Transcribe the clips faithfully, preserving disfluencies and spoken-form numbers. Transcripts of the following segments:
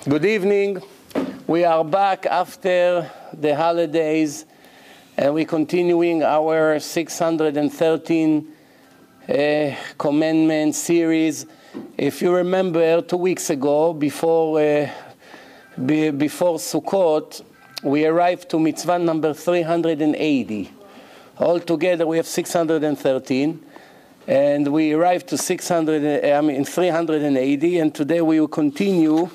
Good evening. We are back after the holidays and we're continuing our six hundred thirteen uh, commandment series. If you remember, two weeks ago, before, uh, be, before Sukkot, we arrived to mitzvah number three hundred eighty. Altogether we have six hundred thirteen. And we arrived to six hundred, I mean, three hundred eighty, and today we will continue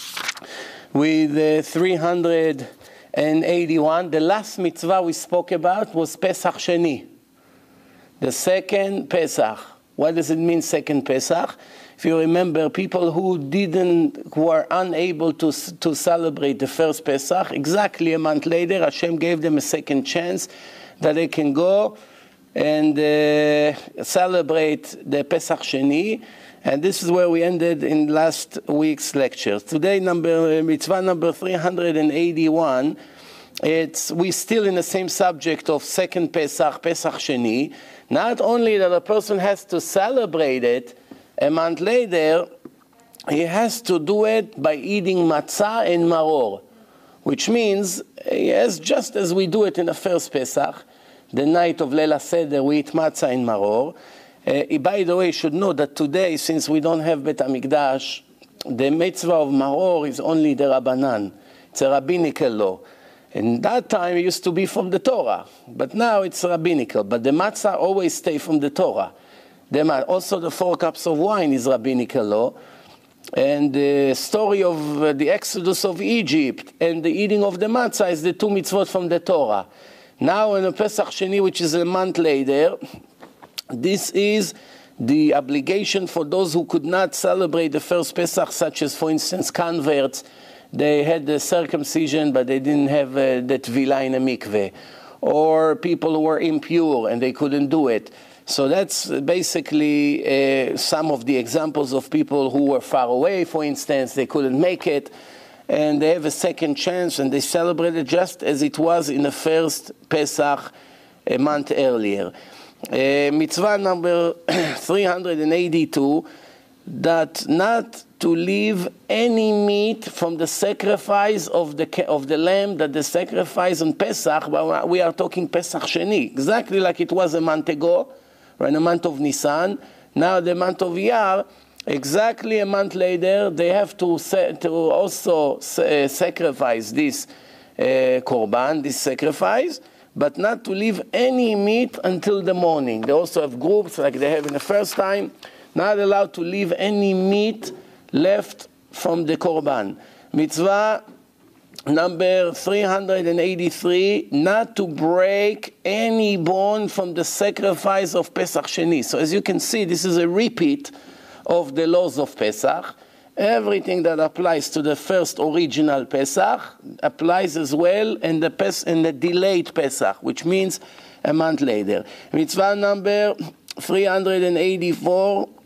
with uh, three hundred eighty-one. The last mitzvah we spoke about was Pesach Sheni, the second Pesach. What does it mean, second Pesach? If you remember, people who didn't, who were unable to to celebrate the first Pesach, exactly a month later, Hashem gave them a second chance that they can go and uh, celebrate the Pesach Sheni. And this is where we ended in last week's lecture. Today, number mitzvah number three hundred eighty-one, it's, we're still in the same subject of second Pesach, Pesach Sheni. Not only that a person has to celebrate it a month later, he has to do it by eating matzah and maror, which means, yes, just as we do it in the first Pesach, the night of Leila Seder, we eat matzah and maror. Uh, by the way, you should know that today, since we don't have Bet HaMikdash, the mitzvah of maror is only the Rabbanan. It's a rabbinical law. And that time it used to be from the Torah, but now it's rabbinical. But the matzah always stay from the Torah. The, also the four cups of wine is rabbinical law. And the story of uh, the exodus of Egypt and the eating of the matzah is the two mitzvot from the Torah. Now in the Pesach Sheni, which is a month later, this is the obligation for those who could not celebrate the first Pesach, such as, for instance, converts. They had the circumcision, but they didn't have uh, the tevilah in a mikveh. Or people who were impure and they couldn't do it. So that's basically uh, some of the examples of people who were far away, for instance, they couldn't make it. And they have a second chance and they celebrate it just as it was in the first Pesach a month earlier. Uh, mitzvah number three hundred eighty-two, that not to leave any meat from the sacrifice of the of the lamb that the sacrifice on Pesach, but we are talking Pesach Sheni, exactly like it was a month ago, or in the month of Nisan. Now the month of Iyar, exactly a month later, they have to, to also uh, sacrifice this uh, korban, this sacrifice, but not to leave any meat until the morning. They also have groups like they have in the first time, not allowed to leave any meat left from the korban. Mitzvah number three hundred eighty-three, not to break any bone from the sacrifice of Pesach Sheni. So as you can see, this is a repeat of the laws of Pesach. Everything that applies to the first original Pesach applies as well in the, Pes- in the delayed Pesach, which means a month later. Mitzvah number three hundred eighty-four, uh,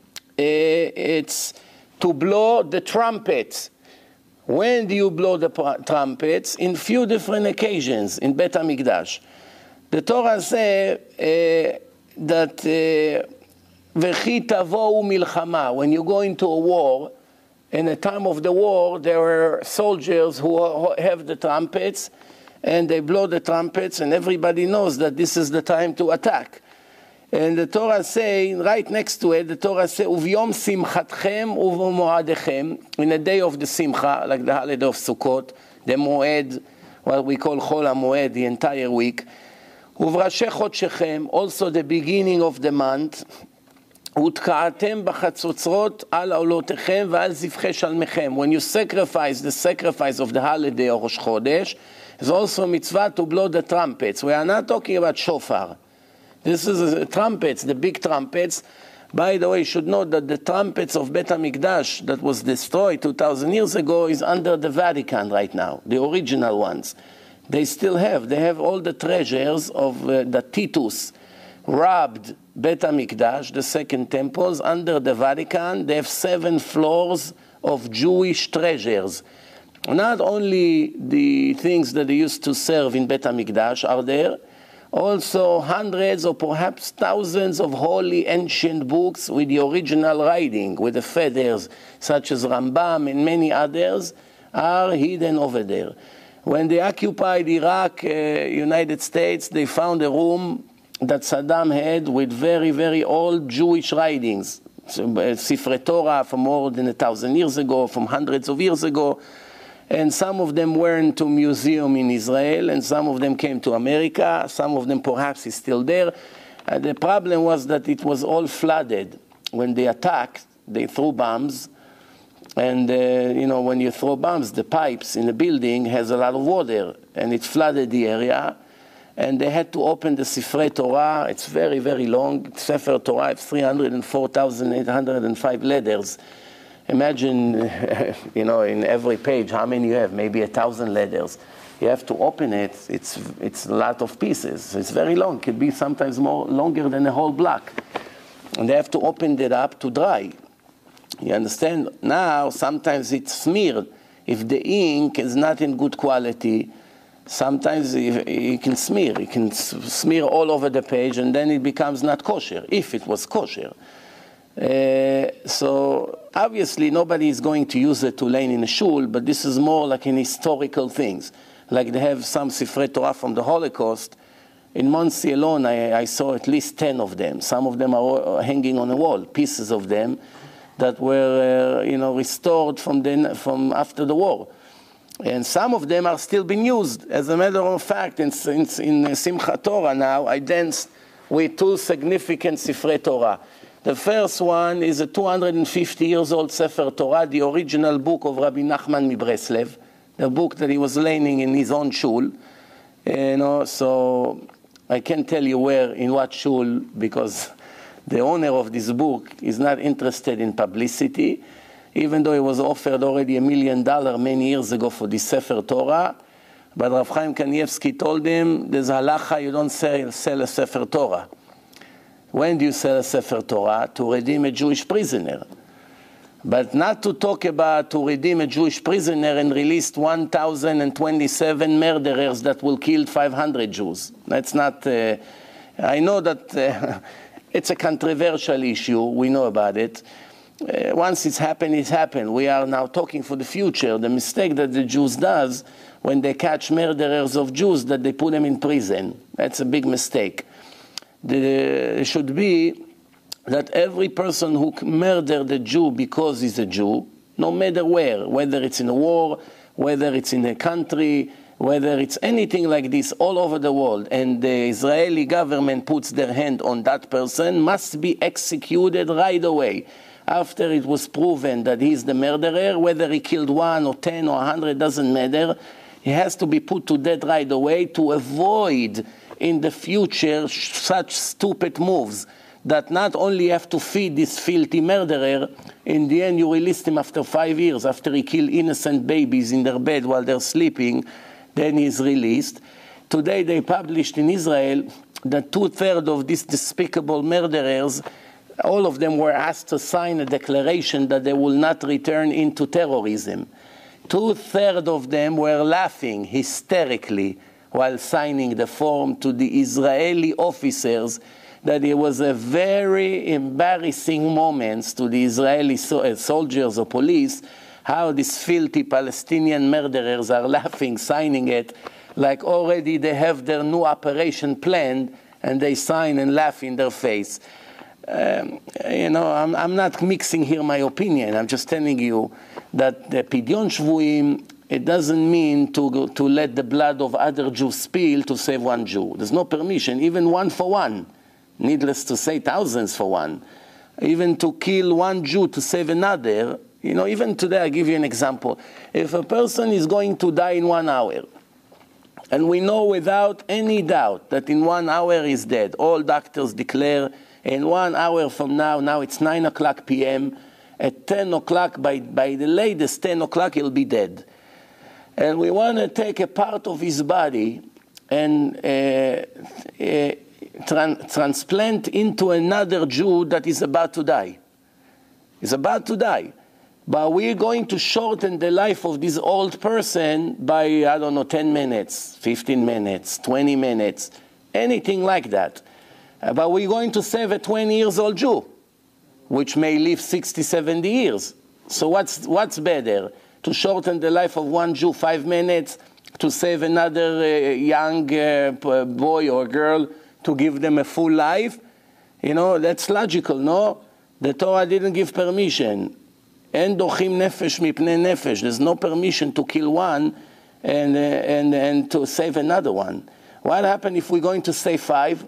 it's to blow the trumpets. When do you blow the pr- trumpets? In few different occasions in Bet HaMikdash. The Torah says uh, that uh, V'chi tavohu milchama, when you go into a war, in the time of the war, there were soldiers who have the trumpets, and they blow the trumpets, and everybody knows that this is the time to attack. And the Torah say, right next to it, the Torah say, Uv'yom simchatchem u'v'mo'adechem, in the day of the simcha, like the holiday of Sukkot, the moed, what we call Chol HaMoed, the entire week, Uv'rashei chodshechem, also the beginning of the month, ותקעתם בחצוצרות על עולותיכם ועל זבחי שלמיכם. When you sacrifice the sacrifice of the holiday of Rosh Chodesh, it's also a mitzvah to blow the trumpets. We are not talking about shofar. This is the trumpets, the big trumpets. By the way, you should know that the trumpets of Bet HaMikdash that was destroyed two thousand years ago is under the Vatican right now, the original ones. They still have. They have all the treasures of uh, the Titus robbed Bet HaMikdash, the second temples, under the Vatican. They have seven floors of Jewish treasures. Not only the things that they used to serve in Bet HaMikdash are there, also hundreds or perhaps thousands of holy ancient books with the original writing, with the feathers, such as Rambam and many others, are hidden over there. When they occupied Iraq, uh, United States, they found a room that Saddam had with very, very old Jewish writings. So, uh, Sifrei Torah from more than a thousand years ago, from hundreds of years ago. And some of them went to museum in Israel, and some of them came to America. Some of them perhaps is still there. Uh, the problem was that it was all flooded. When they attacked, they threw bombs. And, uh, you know, when you throw bombs, the pipes in the building has a lot of water, and it flooded the area. And they had to open the Sifrei Torah. It's very, very long. Sefer Torah is three hundred four thousand eight hundred five letters. Imagine, you know, in every page, how many you have? Maybe a thousand letters. You have to open it. It's, it's a lot of pieces. It's very long. It could be sometimes more longer than a whole block. And they have to open it up to dry. You understand? Now, sometimes it's smeared. If the ink is not in good quality, sometimes you can smear. You can smear all over the page, and then it becomes not kosher, if it was kosher. Uh, so, obviously, nobody is going to use it to lay in a shul, but this is more like an historical things. Like they have some Sifrei Torah from the Holocaust. In Monsey alone, I, I saw at least ten of them. Some of them are hanging on the wall, pieces of them that were, uh, you know, restored from, the, from after the war. And some of them are still being used. As a matter of fact, in, in, in Simchat Torah now, I danced with two significant Sifrei Torah. The first one is a two hundred fifty years old Sefer Torah, the original book of Rabbi Nachman Mibreslev, the book that he was learning in his own shul. You know, so I can't tell you where, in what shul, because the owner of this book is not interested in publicity, even though he was offered already a million dollars many years ago for this Sefer Torah. But Rav Chaim Kanievsky told him, there's halacha, you don't sell, sell a Sefer Torah. When do you sell a Sefer Torah? To redeem a Jewish prisoner. But not to talk about to redeem a Jewish prisoner and release one thousand twenty-seven murderers that will kill five hundred Jews. That's not, uh, I know that uh, it's a controversial issue, we know about it. Uh, once it's happened, it's happened. We are now talking for the future. The mistake that the Jews does when they catch murderers of Jews, that they put them in prison. That's a big mistake. The, it should be that every person who murdered a Jew because he's a Jew, no matter where, whether it's in a war, whether it's in a country, whether it's anything like this all over the world, and the Israeli government puts their hand on that person, must be executed right away. After it was proven that he's the murderer, whether he killed one or ten or a hundred, doesn't matter. He has to be put to death right away to avoid in the future such stupid moves that not only have to feed this filthy murderer, in the end you release him after five years, after he killed innocent babies in their bed while they're sleeping, then he's released. Today they published in Israel that two-thirds of these despicable murderers, all of them were asked to sign a declaration that they will not return into terrorism. Two-thirds of them were laughing hysterically while signing the form to the Israeli officers, that it was a very embarrassing moment to the Israeli so, uh, soldiers or police, how these filthy Palestinian murderers are laughing, signing it, like already they have their new operation planned, and they sign and laugh in their face. Um, you know, I'm, I'm not mixing here my opinion. I'm just telling you that the Pidyon Shvuim, it doesn't mean to, to let the blood of other Jews spill to save one Jew. There's no permission, even one for one. Needless to say, thousands for one. Even to kill one Jew to save another. You know, even today, I'll give you an example. If a person is going to die in one hour, and we know without any doubt that in one hour he's dead, all doctors declare in one hour from now, now it's nine o'clock p m, at ten o'clock, by, by the latest ten o'clock, he'll be dead. And we want to take a part of his body and uh, uh, tran transplant into another Jew that is about to die. He's about to die. But we're going to shorten the life of this old person by, I don't know, ten minutes, fifteen minutes, twenty minutes, anything like that. Uh, but we're going to save a twenty years old Jew, which may live sixty, seventy years. So what's, what's better? to shorten the life of one Jew five minutes, to save another uh, young uh, boy or girl, to give them a full life. You know, that's logical, no? The Torah didn't give permission. En dochim nefesh mipnei nefesh. There's no permission to kill one and, uh, and, and to save another one. What happens if we're going to save five?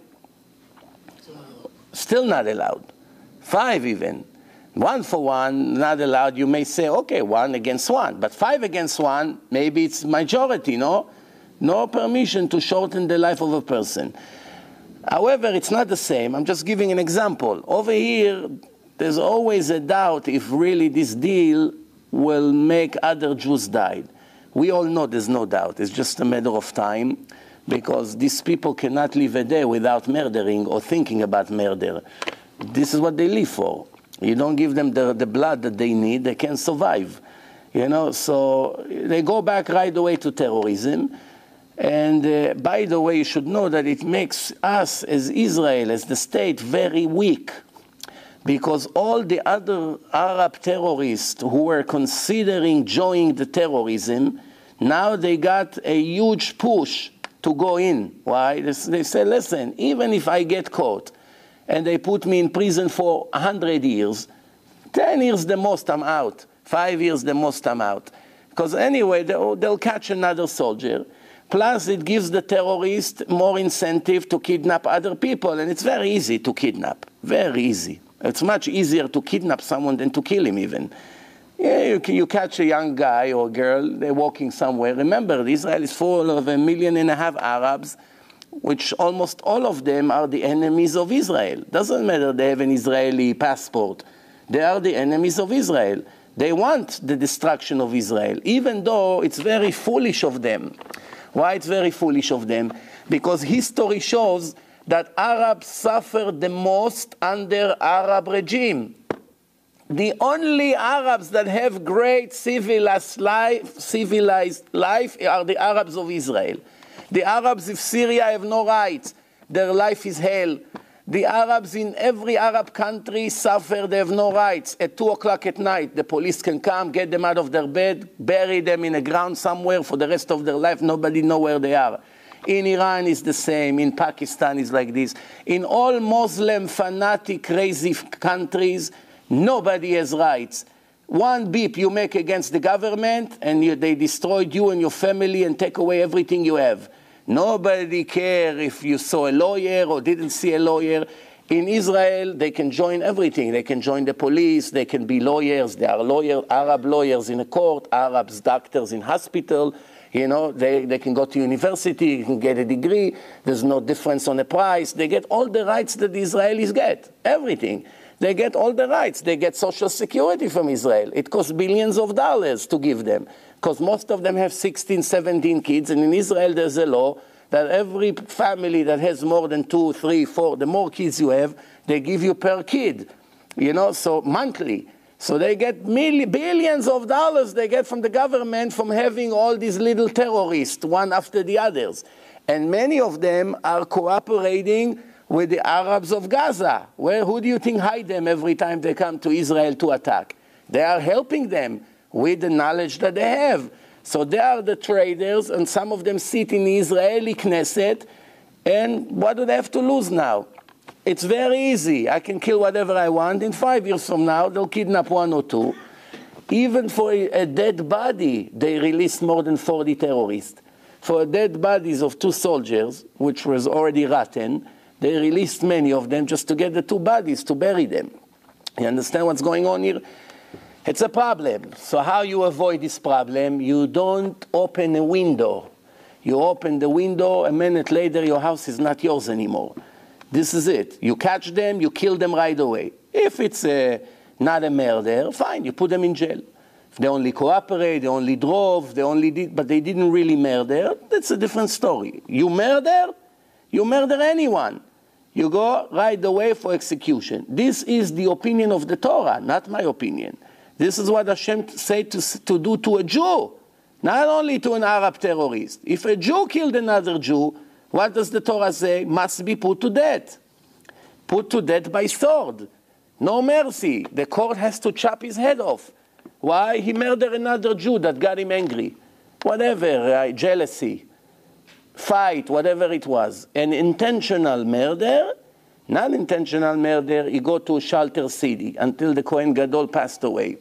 Still not allowed. Five even. One for one, not allowed. You may say, okay, one against one. But five against one, maybe it's majority, no? No permission to shorten the life of a person. However, it's not the same. I'm just giving an example. Over here, there's always a doubt if really this deal will make other Jews die. We all know there's no doubt. It's just a matter of time, because these people cannot live a day without murdering or thinking about murder. This is what they live for. You don't give them the, the blood that they need, they can't survive. You know, so they go back right away to terrorism. And uh, by the way, you should know that it makes us as Israel, as the state, very weak. Because all the other Arab terrorists who were considering joining the terrorism, now they got a huge push to go in. Why? They say, listen, even if I get caught and they put me in prison for one hundred years, ten years the most I'm out, five years the most I'm out. Because anyway, they'll, they'll catch another soldier. Plus, it gives the terrorist more incentive to kidnap other people, and it's very easy to kidnap, very easy. It's much easier to kidnap someone than to kill him even. Yeah, you, you catch a young guy or girl, they're walking somewhere. Remember, Israel is full of a million and a half Arabs, which almost all of them are the enemies of Israel. Doesn't matter they have an Israeli passport. They are the enemies of Israel. They want the destruction of Israel, even though it's very foolish of them. Why it's very foolish of them? Because history shows that Arabs suffered the most under Arab regime. The only Arabs that have great civilized life, civilized life are the Arabs of Israel. The Arabs of Syria have no rights. Their life is hell. The Arabs in every Arab country suffer, they have no rights. At two o'clock at night, the police can come, get them out of their bed, bury them in the ground somewhere for the rest of their life. Nobody knows where they are. In Iran is the same. In Pakistan is like this. In all Muslim, fanatic, crazy countries, nobody has rights. One beep you make against the government, and you, they destroyed you and your family and take away everything you have. Nobody cares if you saw a lawyer or didn't see a lawyer. In Israel, they can join everything. They can join the police. They can be lawyers. There are lawyer, Arab lawyers in a court, Arabs, doctors in hospital. You know, they, they can go to university, you can get a degree. There's no difference on the price. They get all the rights that the Israelis get, everything. They get all the rights. They get social security from Israel. It costs billions of dollars to give them, because most of them have sixteen, seventeen kids, and in Israel there's a law that every family that has more than two, three, four, the more kids you have, they give you per kid, you know, so monthly. So they get millions, billions of dollars they get from the government from having all these little terrorists, one after the others. And many of them are cooperating with the Arabs of Gaza. Where, who do you think hide them every time they come to Israel to attack? They are helping them with the knowledge that they have. So they are the traders, and some of them sit in the Israeli Knesset, and what do they have to lose now? It's very easy. I can kill whatever I want. In five years from now, they'll kidnap one or two. Even for a dead body, they released more than forty terrorists. For dead bodies of two soldiers, which was already rotten, they released many of them just to get the two bodies, to bury them. You understand what's going on here? It's a problem. So how you avoid this problem? You don't open a window. You open the window, a minute later your house is not yours anymore. This is it. You catch them, you kill them right away. If it's a, not a murder, fine, you put them in jail. If they only cooperate, they only drove, they only did, but they didn't really murder, that's a different story. You murder, you murder anyone. You go right away for execution. This is the opinion of the Torah, not my opinion. This is what Hashem said to, to do to a Jew, not only to an Arab terrorist. If a Jew killed another Jew, what does the Torah say? Must be put to death. Put to death by sword. No mercy. The court has to chop his head off. Why? He murdered another Jew that got him angry. Whatever, uh, jealousy, fight, whatever it was. An intentional murder, non-intentional murder, he go to a shelter city until the Kohen Gadol passed away.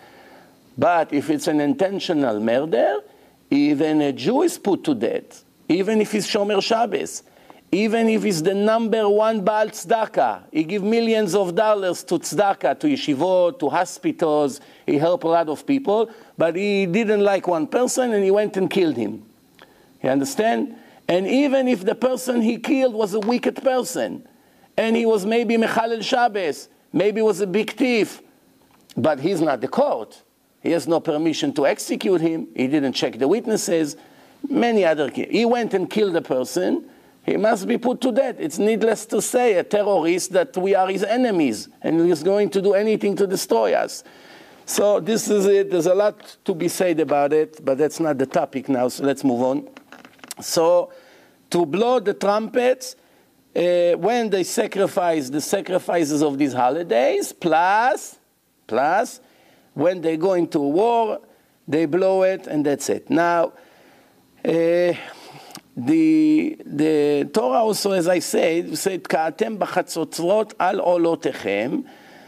But if it's an intentional murder, even a Jew is put to death, even if he's Shomer Shabbos, even if he's the number one Baal Tzedakah. He give millions of dollars to Tzedakah, to yeshivot, to hospitals. He helped a lot of people, but he didn't like one person and he went and killed him. You understand? And even if the person he killed was a wicked person, and he was maybe Mechalel Shabbos, maybe was a big thief, but he's not the court. He has no permission to execute him. He didn't check the witnesses. Many other, he went and killed a person. He must be put to death. It's needless to say, a terrorist, that we are his enemies, and he's going to do anything to destroy us. So this is it. There's a lot to be said about it, but that's not the topic now, so let's move on. So to blow the trumpets, uh, when they sacrifice the sacrifices of these holidays, plus, plus, when they go into war, they blow it, and that's it. Now, uh, The, the Torah also, as I said, said, Ka'atem b'chatzotzrot al olotechem.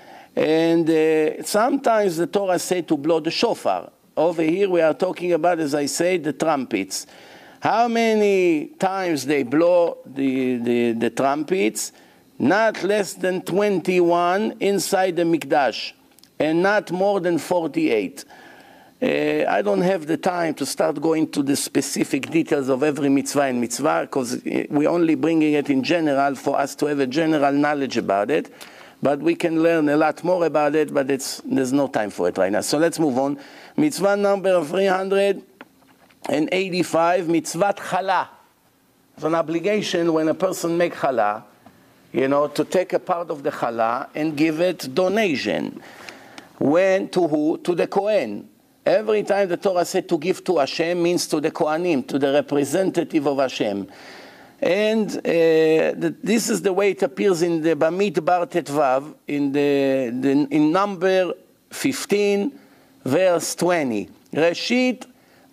And uh, sometimes the Torah said to blow the shofar. Over here we are talking about, as I said, the trumpets. How many times they blow the, the, the trumpets? Not less than twenty-one inside the Mikdash, and not more than forty-eight. Uh, I don't have the time to start going to the specific details of every mitzvah and mitzvah, because we're only bringing it in general for us to have a general knowledge about it. But we can learn a lot more about it, but it's, there's no time for it right now. So let's move on. Mitzvah number three hundred eighty-five, mitzvat chala. It's an obligation when a person makes chala, you know, to take a part of the chala and give it donation. When? To who? To the Kohen. Every time the Torah said to give to Hashem means to the Kohanim, to the representative of Hashem. And uh, the, this is the way it appears in the Bamidbar Tetvav, in, the, the, in number fifteen, verse twenty. Reshit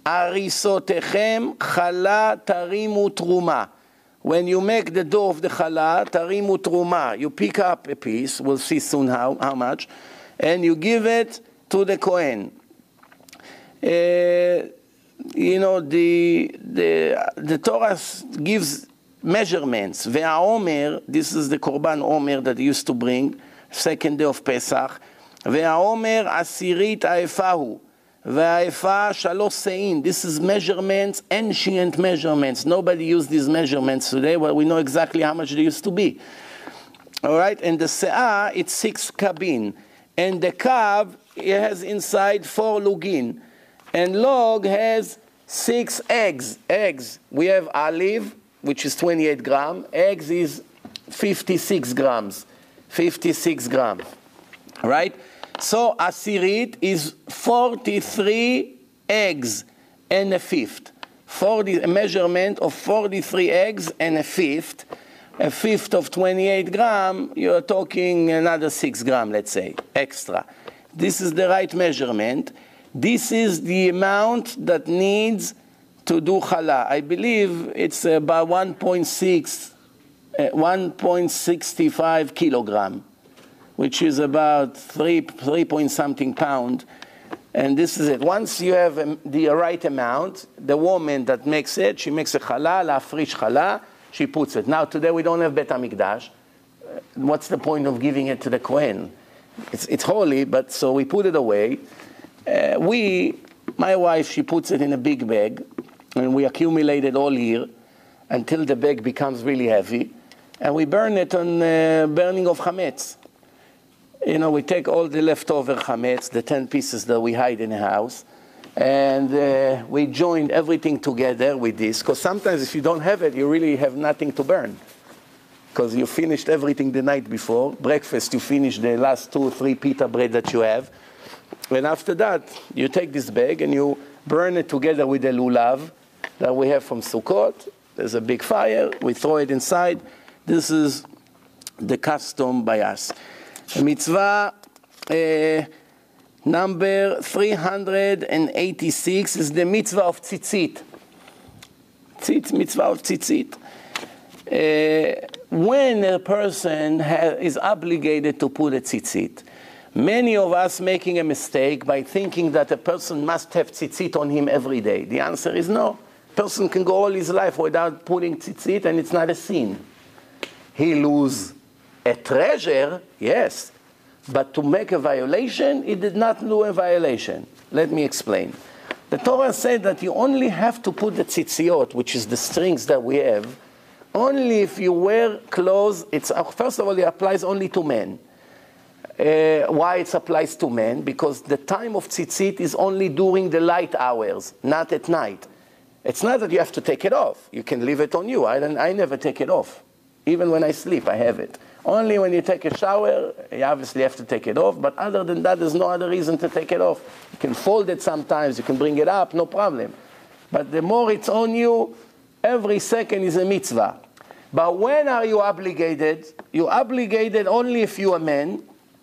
arisotechem chala tarimu truma. When you make the dough of the chala, tarimu truma, you pick up a piece, we'll see soon how, how much, and you give it to the Kohen. Uh, you know, the, the, the Torah gives measurements. Ve'aomer, this is the Korban Omer that they used to bring, second day of Pesach. Ve'aomer asirit ha'efahu. Ve'ha'efa shalosh sein. This is measurements, ancient measurements. Nobody used these measurements today. Well, we know exactly how much they used to be. All right, and the se'ah, it's six kabin. And the kav, it has inside four lugin. And log has six eggs. Eggs. We have olive, which is twenty-eight grams. Eggs is fifty-six grams. fifty-six grams. Right? So asirit is forty-three eggs and a fifth. forty, a measurement of forty-three eggs and a fifth. A fifth of twenty-eight grams, you're talking another six grams, let's say, extra. This is the right measurement. This is the amount that needs to do challah. I believe it's about one point six, uh, one point six five kilogram, which is about three, three point something pound. And this is it. Once you have um, the right amount, the woman that makes it, she makes a challah, la frish challah, she puts it. Now today we don't have Bet HaMikdash. What's the point of giving it to the Kohen? It's, it's holy, but so we put it away. Uh, we, my wife, she puts it in a big bag, and we accumulate it all year until the bag becomes really heavy, and we burn it on uh, burning of chametz. You know, we take all the leftover chametz, the ten pieces that we hide in the house, and uh, we join everything together with this, because sometimes if you don't have it, you really have nothing to burn, because you finished everything the night before. Breakfast, you finish the last two or three pita bread that you have. And after that, you take this bag and you burn it together with the lulav that we have from Sukkot. There's a big fire. We throw it inside. This is the custom by us. Mitzvah uh, Number three hundred eighty-six is the mitzvah of tzitzit. Tzitz, mitzvah of tzitzit. Uh, when a person ha- is obligated to put a tzitzit, many of us making a mistake by thinking that a person must have tzitzit on him every day. The answer is no. A person can go all his life without putting tzitzit and it's not a sin. He lose a treasure, yes, but to make a violation, he did not do a violation. Let me explain. The Torah said that you only have to put the tzitziot, which is the strings that we have, only if you wear clothes. It's, first of all, it applies only to men. Uh, why it applies to men? Because the time of tzitzit is only during the light hours, not at night. It's not that you have to take it off. You can leave it on you. I, don't, I never take it off. Even when I sleep, I have it. Only when you take a shower, you obviously have to take it off. But other than that, there's no other reason to take it off. You can fold it sometimes. You can bring it up, no problem. But the more it's on you, every second is a mitzvah. But when are you obligated? You're obligated only if you're a man.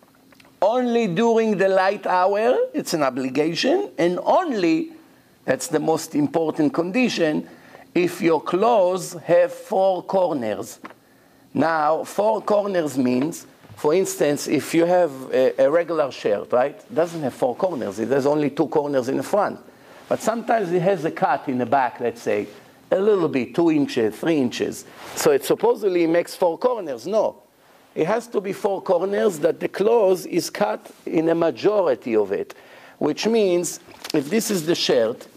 Only during the light hour, it's an obligation. And only, that's the most important condition, if your clothes have four corners. Now, four corners means, for instance, if you have a, a regular shirt, right? It doesn't have four corners. It has only two corners in the front. But sometimes it has a cut in the back, let's say, a little bit, two inches, three inches. So it supposedly makes four corners. No. It has to be four corners that the clothes is cut in a majority of it, which means if this is the shirt,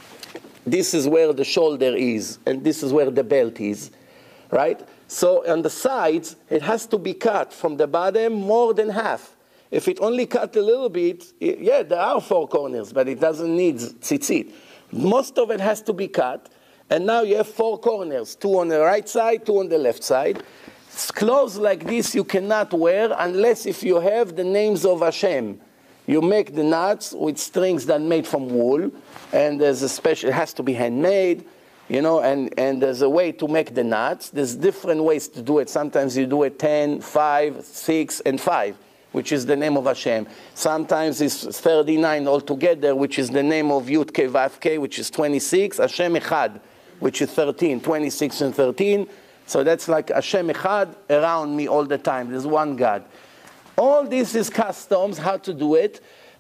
this is where the shoulder is, and this is where the belt is, right? So on the sides, it has to be cut from the bottom more than half. If it only cut a little bit, it, yeah, there are four corners, but it doesn't need tzitzit. Most of it has to be cut, and now you have four corners, two on the right side, two on the left side. Clothes like this you cannot wear unless if you have the names of Hashem. You make the knots with strings that are made from wool, and there's a special, it has to be handmade, you know, and, and there's a way to make the knots. There's different ways to do it. Sometimes you do it ten, five, six, and five, which is the name of Hashem. Sometimes it's thirty-nine altogether, which is the name of Yud Ke Vav Ke, which is twenty-six, Hashem Echad, which is thirteen, twenty-six and thirteen. So that's like Hashem Echad around me all the time. There's one God. All this is customs, how to do it,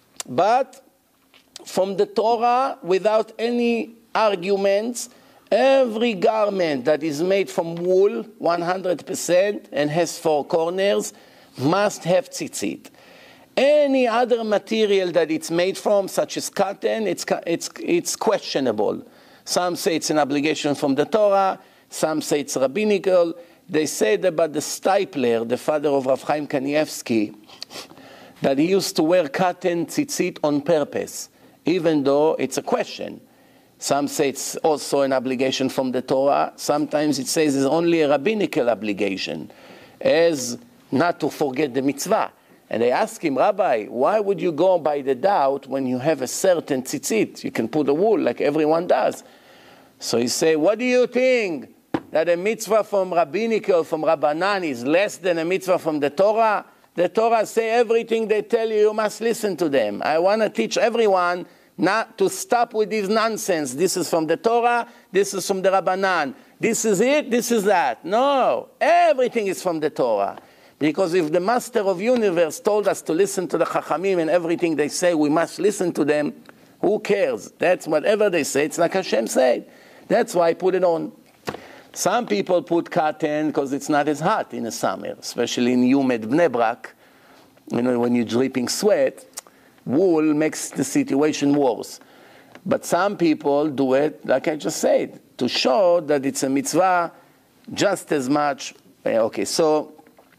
but from the Torah, without any arguments, every garment that is made from wool, one hundred percent, and has four corners, must have tzitzit. Any other material that it's made from, such as cotton, it's, it's, it's questionable. Some say it's an obligation from the Torah, some say it's rabbinical. They said about the Stipler, the father of Rav Chaim Kanievsky, that he used to wear cotton tzitzit on purpose, even though it's a question. Some say it's also an obligation from the Torah. Sometimes it says it's only a rabbinical obligation, as not to forget the mitzvah. And they ask him, Rabbi, why would you go by the doubt when you have a certain tzitzit? You can put a wool like everyone does. So he say, what do you think? That a mitzvah from rabbinical, from Rabbanan, is less than a mitzvah from the Torah? The Torah say everything they tell you, you must listen to them. I want to teach everyone not to stop with this nonsense. This is from the Torah, this is from the Rabbanan. This is it, this is that. No, everything is from the Torah. Because if the Master of Universe told us to listen to the Chachamim and everything they say, we must listen to them, who cares? That's whatever they say, it's like Hashem said. That's why I put it on. Some people put cotton because it's not as hot in the summer, especially in humid Bnei Brak. You know, when you're dripping sweat, wool makes the situation worse. But some people do it, like I just said, to show that it's a mitzvah just as much. Okay, so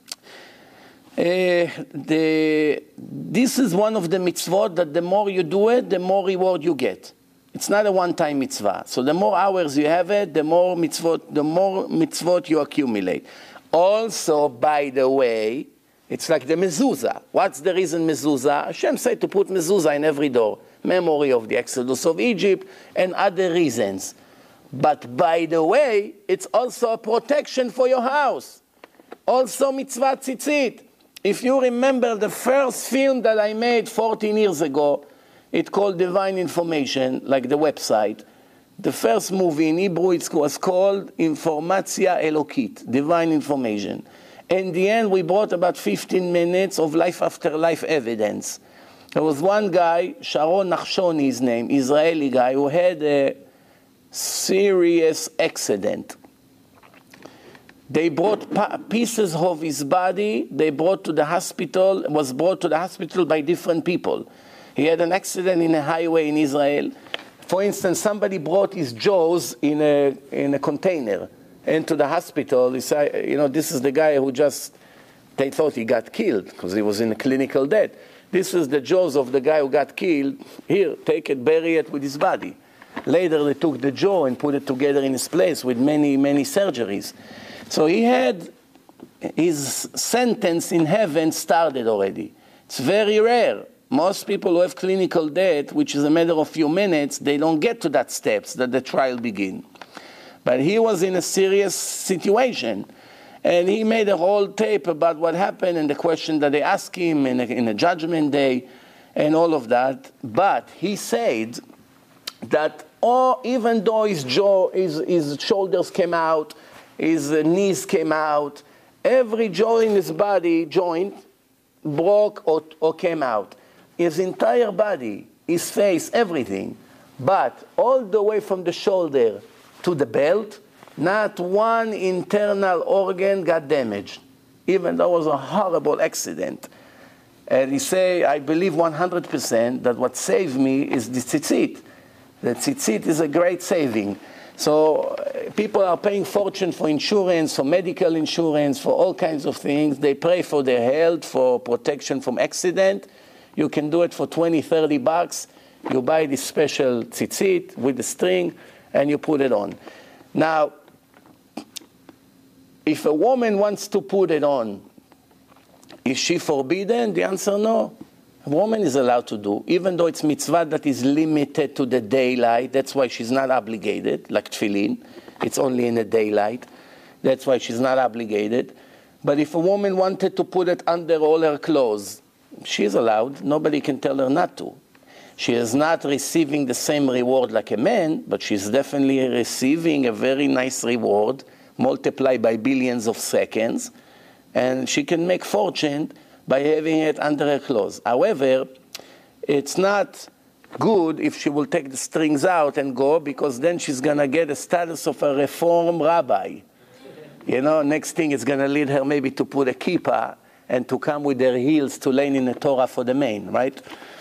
uh, the, this is one of the mitzvot that the more you do it, the more reward you get. It's not a one-time mitzvah. So the more hours you have it, the more mitzvot, the more mitzvot you accumulate. Also, by the way, it's like the mezuzah. What's the reason mezuzah? Hashem said to put mezuzah in every door. Memory of the Exodus of Egypt and other reasons. But by the way, it's also a protection for your house. Also mitzvah tzitzit. if you remember the first film that I made fourteen years ago, it's called Divine Information, like the website. The first movie in Hebrew, it was called Informatia Elokit, Divine Information. In the end, we brought about fifteen minutes of life after life evidence. There was one guy, Sharon Nachshoni, his name, Israeli guy, who had a serious accident. They brought pieces of his body, they brought to the hospital, was brought to the hospital by different people. He had an accident in a highway in Israel. For instance, somebody brought his jaws in a, in a container into the hospital. He said, you know, this is the guy who just, they thought he got killed because he was in a clinical death. This is the jaws of the guy who got killed. Here, take it, bury it with his body. Later, they took the jaw and put it together in its place with many, many surgeries. So he had his sentence in heaven started already. It's very rare. Most people who have clinical death, which is a matter of few minutes, they don't get to that steps that the trial begin. But he was in a serious situation. And he made a whole tape about what happened and the question that they asked him in a, in a judgment day and all of that. But he said that oh, even though his jaw, his, his shoulders came out, his knees came out, every joint in his body, joint, broke or, or came out. His entire body, his face, everything. But all the way from the shoulder to the belt, not one internal organ got damaged, even though it was a horrible accident. And he say, I believe one hundred percent that what saved me is the tzitzit. The tzitzit is a great saving. So uh, people are paying fortune for insurance, for medical insurance, for all kinds of things. They pray for their health, for protection from accident. You can do it for twenty, thirty bucks. You buy this special tzitzit with the string, and you put it on. Now, if a woman wants to put it on, is she forbidden? The answer, no. A woman is allowed to do, even though it's mitzvah that is limited to the daylight. That's why she's not obligated, like tefillin. It's only in the daylight. That's why she's not obligated. But if a woman wanted to put it under all her clothes, she's allowed. Nobody can tell her not to. She is not receiving the same reward like a man, but she's definitely receiving a very nice reward, multiplied by billions of seconds, and she can make fortune by having it under her clothes. However, it's not good if she will take the strings out and go, because then she's going to get a status of a reform rabbi. You know, next thing is going to lead her maybe to put a kippah and to come with their heels to learn in the Torah for the main, right?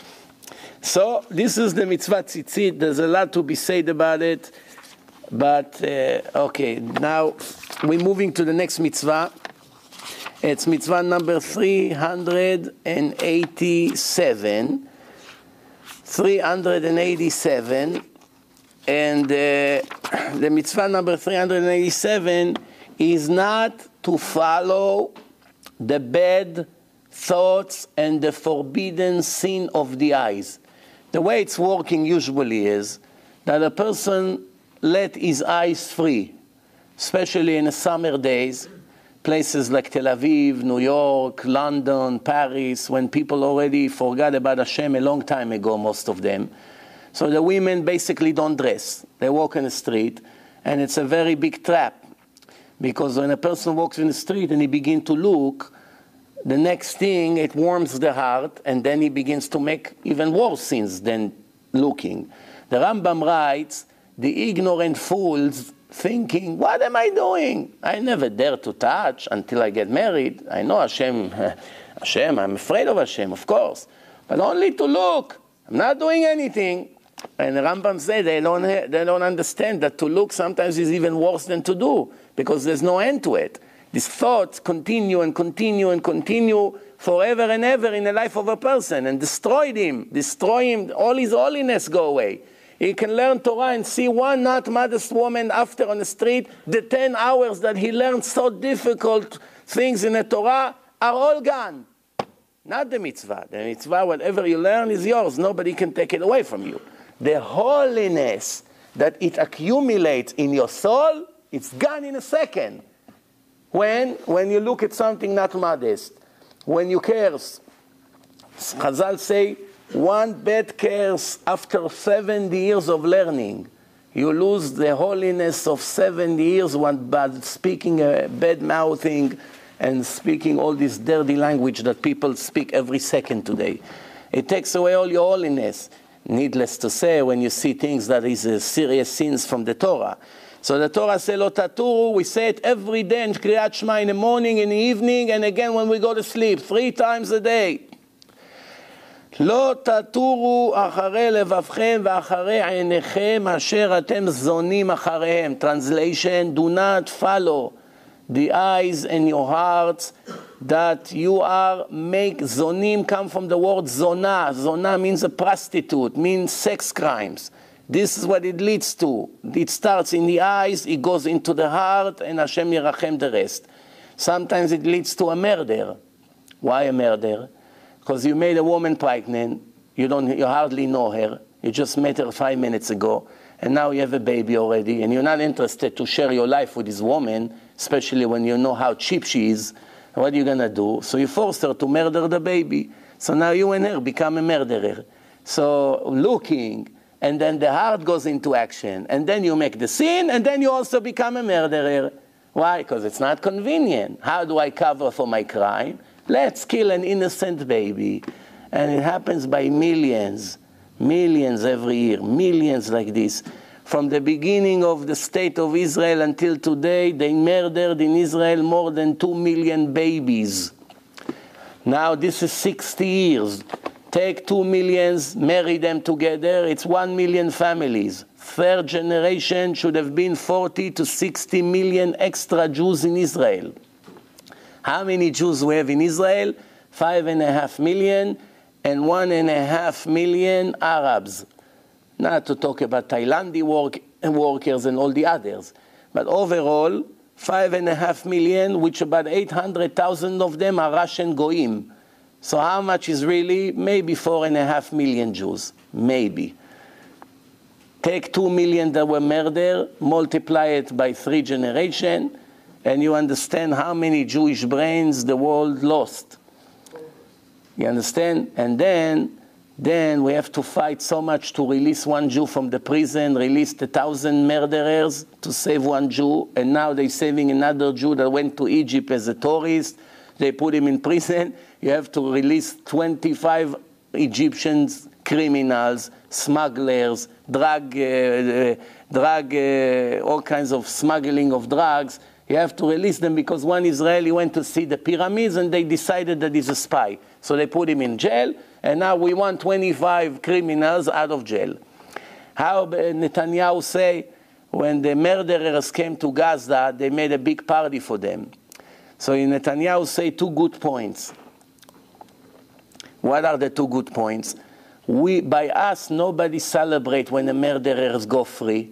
So this is the mitzvah tzitzit. There's a lot to be said about it. But, uh, okay, now we're moving to the next mitzvah. It's mitzvah number three hundred eighty-seven. three hundred eighty-seven. And uh, the mitzvah number three hundred eighty-seven is not to follow the bad thoughts and the forbidden sin of the eyes. The way it's working usually is that a person let his eyes free, especially in the summer days, places like Tel Aviv, New York, London, Paris, when people already forgot about Hashem a long time ago, most of them. So the women basically don't dress. They walk in the street, and it's a very big trap. Because when a person walks in the street and he begins to look, the next thing, it warms the heart, and then he begins to make even worse sins than looking. The Rambam writes, the ignorant fools thinking, what am I doing? I never dare to touch until I get married. I know Hashem, Hashem, I'm afraid of Hashem, of course. But only to look. I'm not doing anything. And the Rambam said they don't, they don't understand that to look sometimes is even worse than to do, because there's no end to it. These thoughts continue and continue and continue forever and ever in the life of a person, and destroy him, destroy him, all his holiness go away. He can learn Torah and see one not modest woman after on the street. The ten hours that he learned so difficult things in the Torah are all gone. Not the mitzvah. The mitzvah, whatever you learn is yours. Nobody can take it away from you. The holiness that it accumulates in your soul, it's gone in a second. When, when you look at something not modest. when you curse. Chazal say, one bad curse after seventy years of learning, you lose the holiness of seventy years one bad speaking, uh, bad mouthing, and speaking all this dirty language that people speak every second today. It takes away all your holiness. Needless to say, when you see things that is uh, serious sins from the Torah. So the Torah says, Lo taturu, we say it every day in Kriyat Shema, in the morning, in the evening, and again when we go to sleep, three times a day. Lo taturu achare levavchem ve'achare einechem asher atem zonim acharehem. Translation, do not follow the eyes and your hearts that you are make. Zonim come from the word zona. Zona means a prostitute, means sex crimes. This is what it leads to. It starts in the eyes, it goes into the heart, and Hashem yirachem the rest. Sometimes it leads to a murder. Why a murder? Because you made a woman pregnant, you don't, you hardly know her, you just met her five minutes ago, and now you have a baby already, and you're not interested to share your life with this woman, especially when you know how cheap she is. What are you going to do? So you forced her to murder the baby. So now you and her become a murderer. So looking, and then the heart goes into action, and then you make the sin, and then you also become a murderer. Why? Because it's not convenient. How do I cover for my crime? Let's kill an innocent baby. And it happens by millions, millions every year, millions like this. From the beginning of the state of Israel until today, they murdered in Israel more than two million babies. Now this is sixty years. Take two millions, marry them together, it's one million families. Third generation should have been forty to sixty million extra Jews in Israel. How many Jews we have in Israel? Five and a half million, and one and a half million Arabs. Not to talk about Thailandi work, workers and all the others. But overall, five and a half million, which about eight hundred thousand of them are Russian Goyim. So how much is really? Maybe four and a half million Jews. Maybe. Take two million that were murdered, multiply it by three generations, and you understand how many Jewish brains the world lost. You understand? And then, then we have to fight so much to release one Jew from the prison, release a thousand murderers to save one Jew, and now they're saving another Jew that went to Egypt as a tourist. They put him in prison. You have to release twenty-five Egyptian criminals, smugglers, drug, uh, drug, uh, all kinds of smuggling of drugs. You have to release them because one Israeli went to see the pyramids and they decided that he's a spy. So they put him in jail, and now we want twenty-five criminals out of jail. How Netanyahu say, when the murderers came to Gaza, they made a big party for them. So Netanyahu say two good points. What are the two good points? We, by us, nobody celebrate when the murderers go free.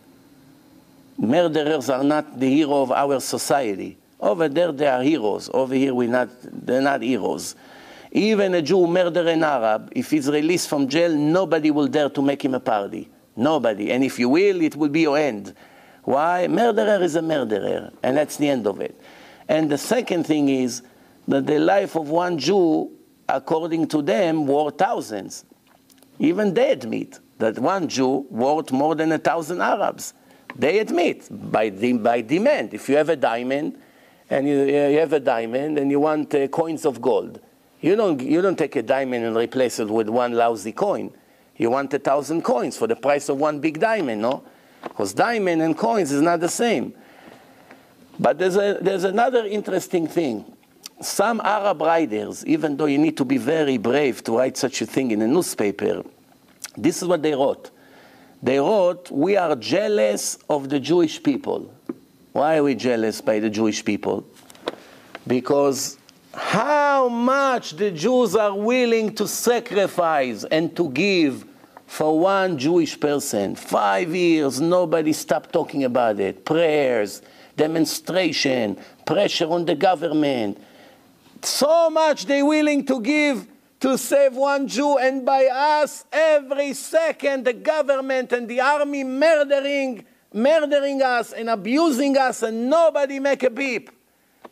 Murderers are not the hero of our society. Over there, they are heroes. Over here, we're not, they're not heroes. Even a Jew who murder an Arab, if he's released from jail, nobody will dare to make him a party. Nobody. And if you will, it will be your end. Why? Murderer is a murderer, and that's the end of it. And the second thing is that the life of one Jew, according to them, worth thousands. Even they admit that one Jew worth more than a thousand Arabs. They admit, by, de by demand. If you have a diamond, and you, you have a diamond, and you want uh, coins of gold, you don't, you don't take a diamond and replace it with one lousy coin. You want a thousand coins for the price of one big diamond, no? Because diamond and coins is not the same. But there's, a, there's another interesting thing. Some Arab writers, even though you need to be very brave to write such a thing in a newspaper, this is what they wrote. They wrote, we are jealous of the Jewish people. Why are we jealous by the Jewish people? Because how much the Jews are willing to sacrifice and to give for one Jewish person. Five years, nobody stopped talking about it. Prayers, demonstration, pressure on the government. So much they're willing to give to save one Jew, and by us, every second, the government and the army murdering, murdering us and abusing us, and nobody make a beep.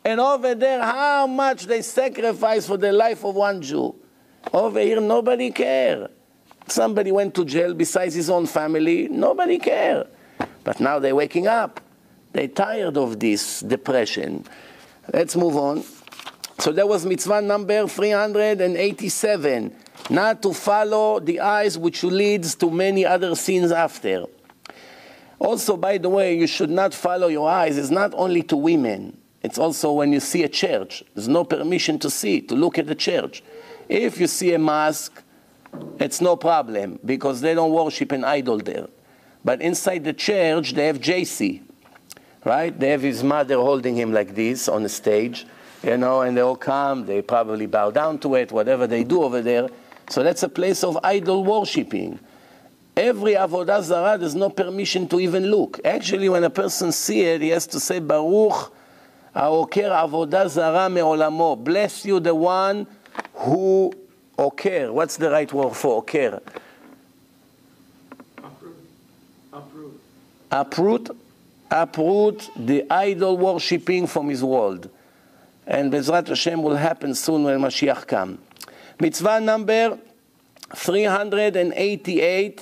And over there, how much they sacrifice for the life of one Jew. Over here, nobody cares. Somebody went to jail besides his own family, nobody cares. But now they're waking up. They're tired of this depression. Let's move on. So that was mitzvah number three hundred eighty-seven. Not to follow the eyes which leads to many other sins after. Also, by the way, you should not follow your eyes. It's not only to women. It's also when you see a church. There's no permission to see, to look at the church. If you see a mosque, it's no problem because they don't worship an idol there. But inside the church, they have J C, right? They have his mother holding him like this on the stage, you know, and they all come. They probably bow down to it, whatever they do over there. So that's a place of idol worshiping. Every avodah zarah, there's no permission to even look. Actually, when a person sees it, he has to say, Baruch ha'oker avodah zarah me'olamo. Bless you, the one who oker. What's the right word for oker? Uproot. Uproot. Uproot. Uproot the idol worshipping from his world. And Bezrat Hashem will happen soon when Mashiach comes. Mitzvah number three hundred eighty-eight.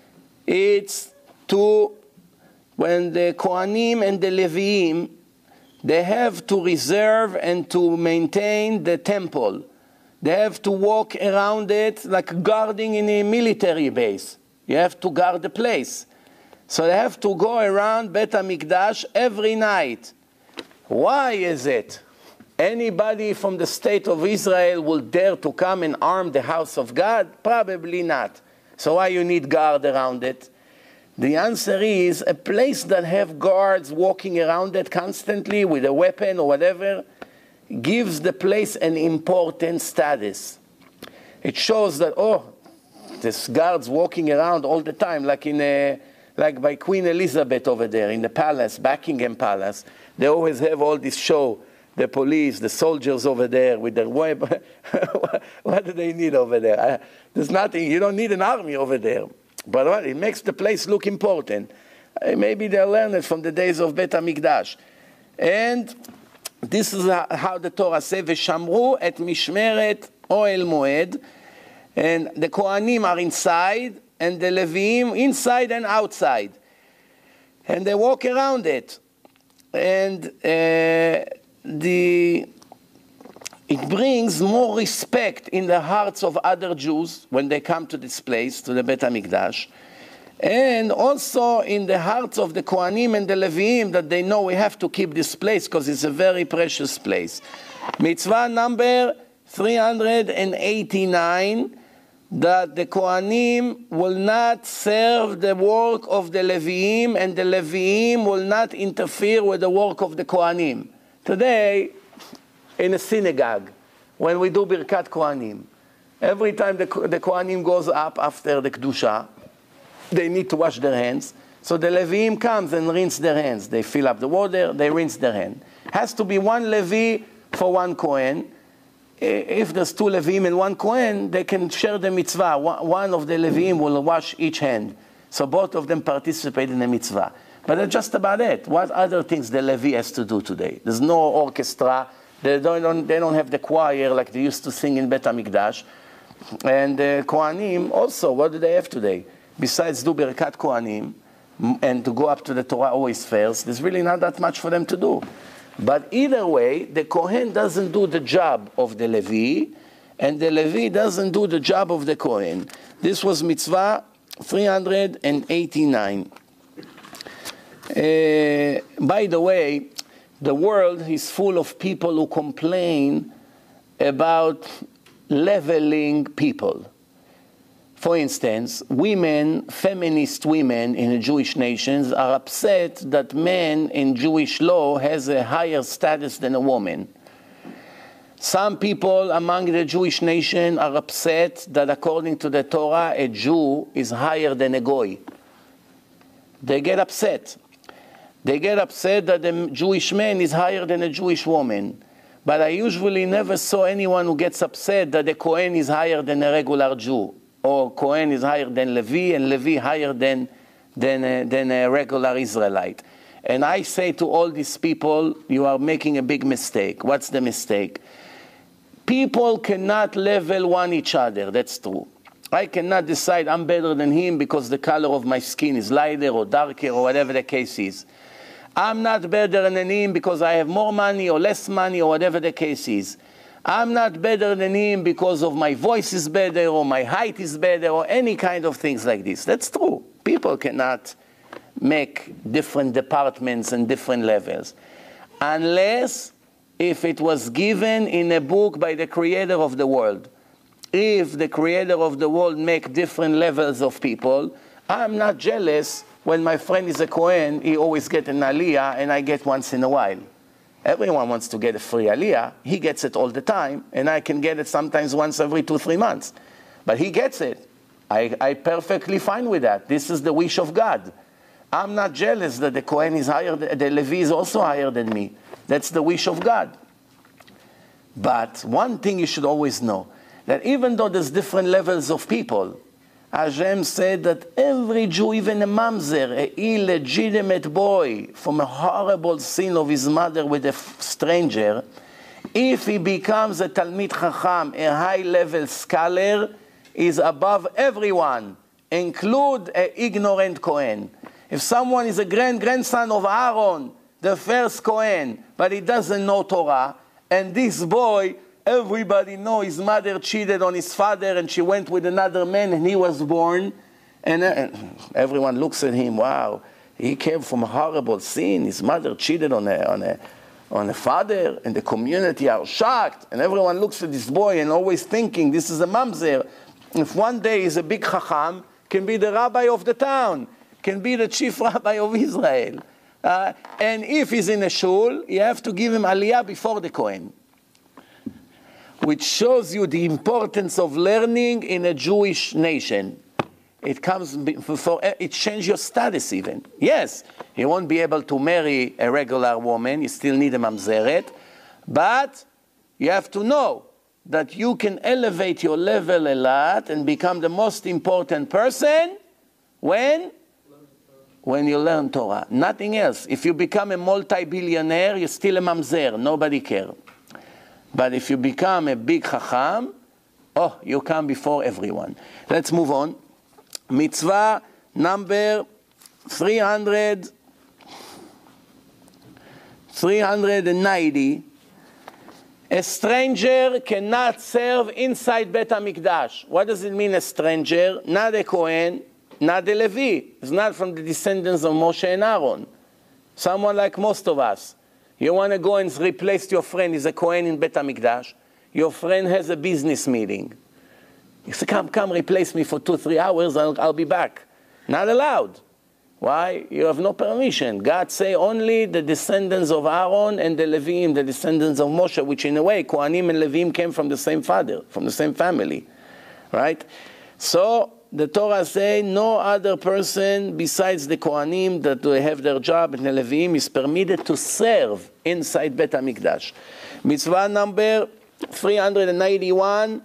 It's to, when the Kohanim and the Leviim, they have to reserve and to maintain the temple. They have to walk around it like guarding in a military base. You have to guard the place. So they have to go around Bet HaMikdash every night. Why is it? Anybody from the state of Israel will dare to come and arm the house of God? Probably not. So why you need guard around it? The answer is a place that have guards walking around it constantly with a weapon or whatever gives the place an important status. It shows that, oh, this guards walking around all the time, like in a, like by Queen Elizabeth over there in the palace, Buckingham Palace. They always have all this show. The police, the soldiers over there with their weapon. What do they need over there? I, there's nothing. You don't need an army over there. But what, it makes the place look important. Uh, maybe they learned it from the days of Bet HaMikdash. And this is how the Torah says, V'shamru et mishmeret Ohel Moed. And the Kohanim are inside, and the Leviim inside and outside. And they walk around it. And uh, the it brings more respect in the hearts of other Jews when they come to this place, to the Bet HaMikdash, and also in the hearts of the Kohanim and the Leviim, that they know we have to keep this place because it's a very precious place. Mitzvah number three hundred eighty-nine, that the Kohanim will not serve the work of the Leviim, and the Leviim will not interfere with the work of the Kohanim. Today, in a synagogue, when we do Birkat Kohanim, every time the, the Kohanim goes up after the Kedusha, they need to wash their hands. So the Leviim comes and rinse their hands. They fill up the water, they rinse their hand. Has to be one Levi for one Kohen. If there's two Leviim and one Kohen, they can share the mitzvah. One of the Leviim will wash each hand. So both of them participate in the mitzvah. But that's just about it. What other things the Levi has to do today? There's no orchestra. They don't, they don't have the choir like they used to sing in Bet HaMikdash. And the Kohanim also, what do they have today? Besides do Birkat Kohanim and to go up to the Torah always first, there's really not that much for them to do. But either way, the Kohen doesn't do the job of the Levi, and the Levi doesn't do the job of the Kohen. This was mitzvah three hundred eighty-nine. Uh, by the way, the world is full of people who complain about leveling people. For instance, women, feminist women in the Jewish nations are upset that men in Jewish law has a higher status than a woman. Some people among the Jewish nation are upset that according to the Torah, a Jew is higher than a goy. They get upset. They get upset that a Jewish man is higher than a Jewish woman. But I usually never saw anyone who gets upset that a Kohen is higher than a regular Jew, or Kohen is higher than Levi, and Levi higher than, than, a, than a regular Israelite. And I say to all these people, you are making a big mistake. What's the mistake? People cannot level one each other. That's true. I cannot decide I'm better than him because the color of my skin is lighter or darker or whatever the case is. I'm not better than him because I have more money or less money or whatever the case is. I'm not better than him because of my voice is better or my height is better or any kind of things like this. That's true. People cannot make different departments and different levels. Unless if it was given in a book by the creator of the world. If the creator of the world make different levels of people, I'm not jealous when my friend is a Kohen, he always get an aliyah and I get once in a while. Everyone wants to get a free aliyah. He gets it all the time, and I can get it sometimes once every two, three months. But he gets it. I, I perfectly fine with that. This is the wish of God. I'm not jealous that the Kohen is higher, the Levi is also higher than me. That's the wish of God. But one thing you should always know, that even though there's different levels of people, Hashem said that every Jew, even a mamzer, a illegitimate boy from a horrible sin of his mother with a stranger, if he becomes a Talmid Chacham, a high-level scholar, is above everyone, include an ignorant Kohen. If someone is a grand-grandson of Aaron, the first Kohen, but he doesn't know Torah, and this boy, everybody knows his mother cheated on his father and she went with another man and he was born. And everyone looks at him, wow, he came from a horrible sin. His mother cheated on a, on a, on a father, and the community are shocked. And everyone looks at this boy and always thinking, this is a mamzer. If one day he's a big chacham, can be the rabbi of the town, can be the chief rabbi of Israel. Uh, and if he's in a shul, you have to give him aliyah before the Kohen, which shows you the importance of learning in a Jewish nation. It comes before, it changes your status even. Yes, you won't be able to marry a regular woman, you still need a mamzeret, but you have to know that you can elevate your level a lot and become the most important person when? When you learn Torah. Nothing else. If you become a multi-billionaire, you're still a mamzer, nobody cares. But if you become a big chacham, oh, you come before everyone. Let's move on. Mitzvah number three hundred, three hundred ninety. A stranger cannot serve inside Bet HaMikdash. What does it mean, a stranger? Not a Kohen, not a Levi. It's not from the descendants of Moshe and Aaron. Someone like most of us. You want to go and replace your friend, he's a Kohen in Bet HaMikdash. Your friend has a business meeting. You say, come, come, replace me for two, three hours, I'll, I'll be back. Not allowed. Why? You have no permission. God say only the descendants of Aaron and the Levim, the descendants of Moshe, which in a way, Kohanim and Levim came from the same father, from the same family. Right? So, the Torah say no other person besides the Kohanim that they have their job in the Levim is permitted to serve inside Bet HaMikdash. Mitzvah number three hundred ninety-one.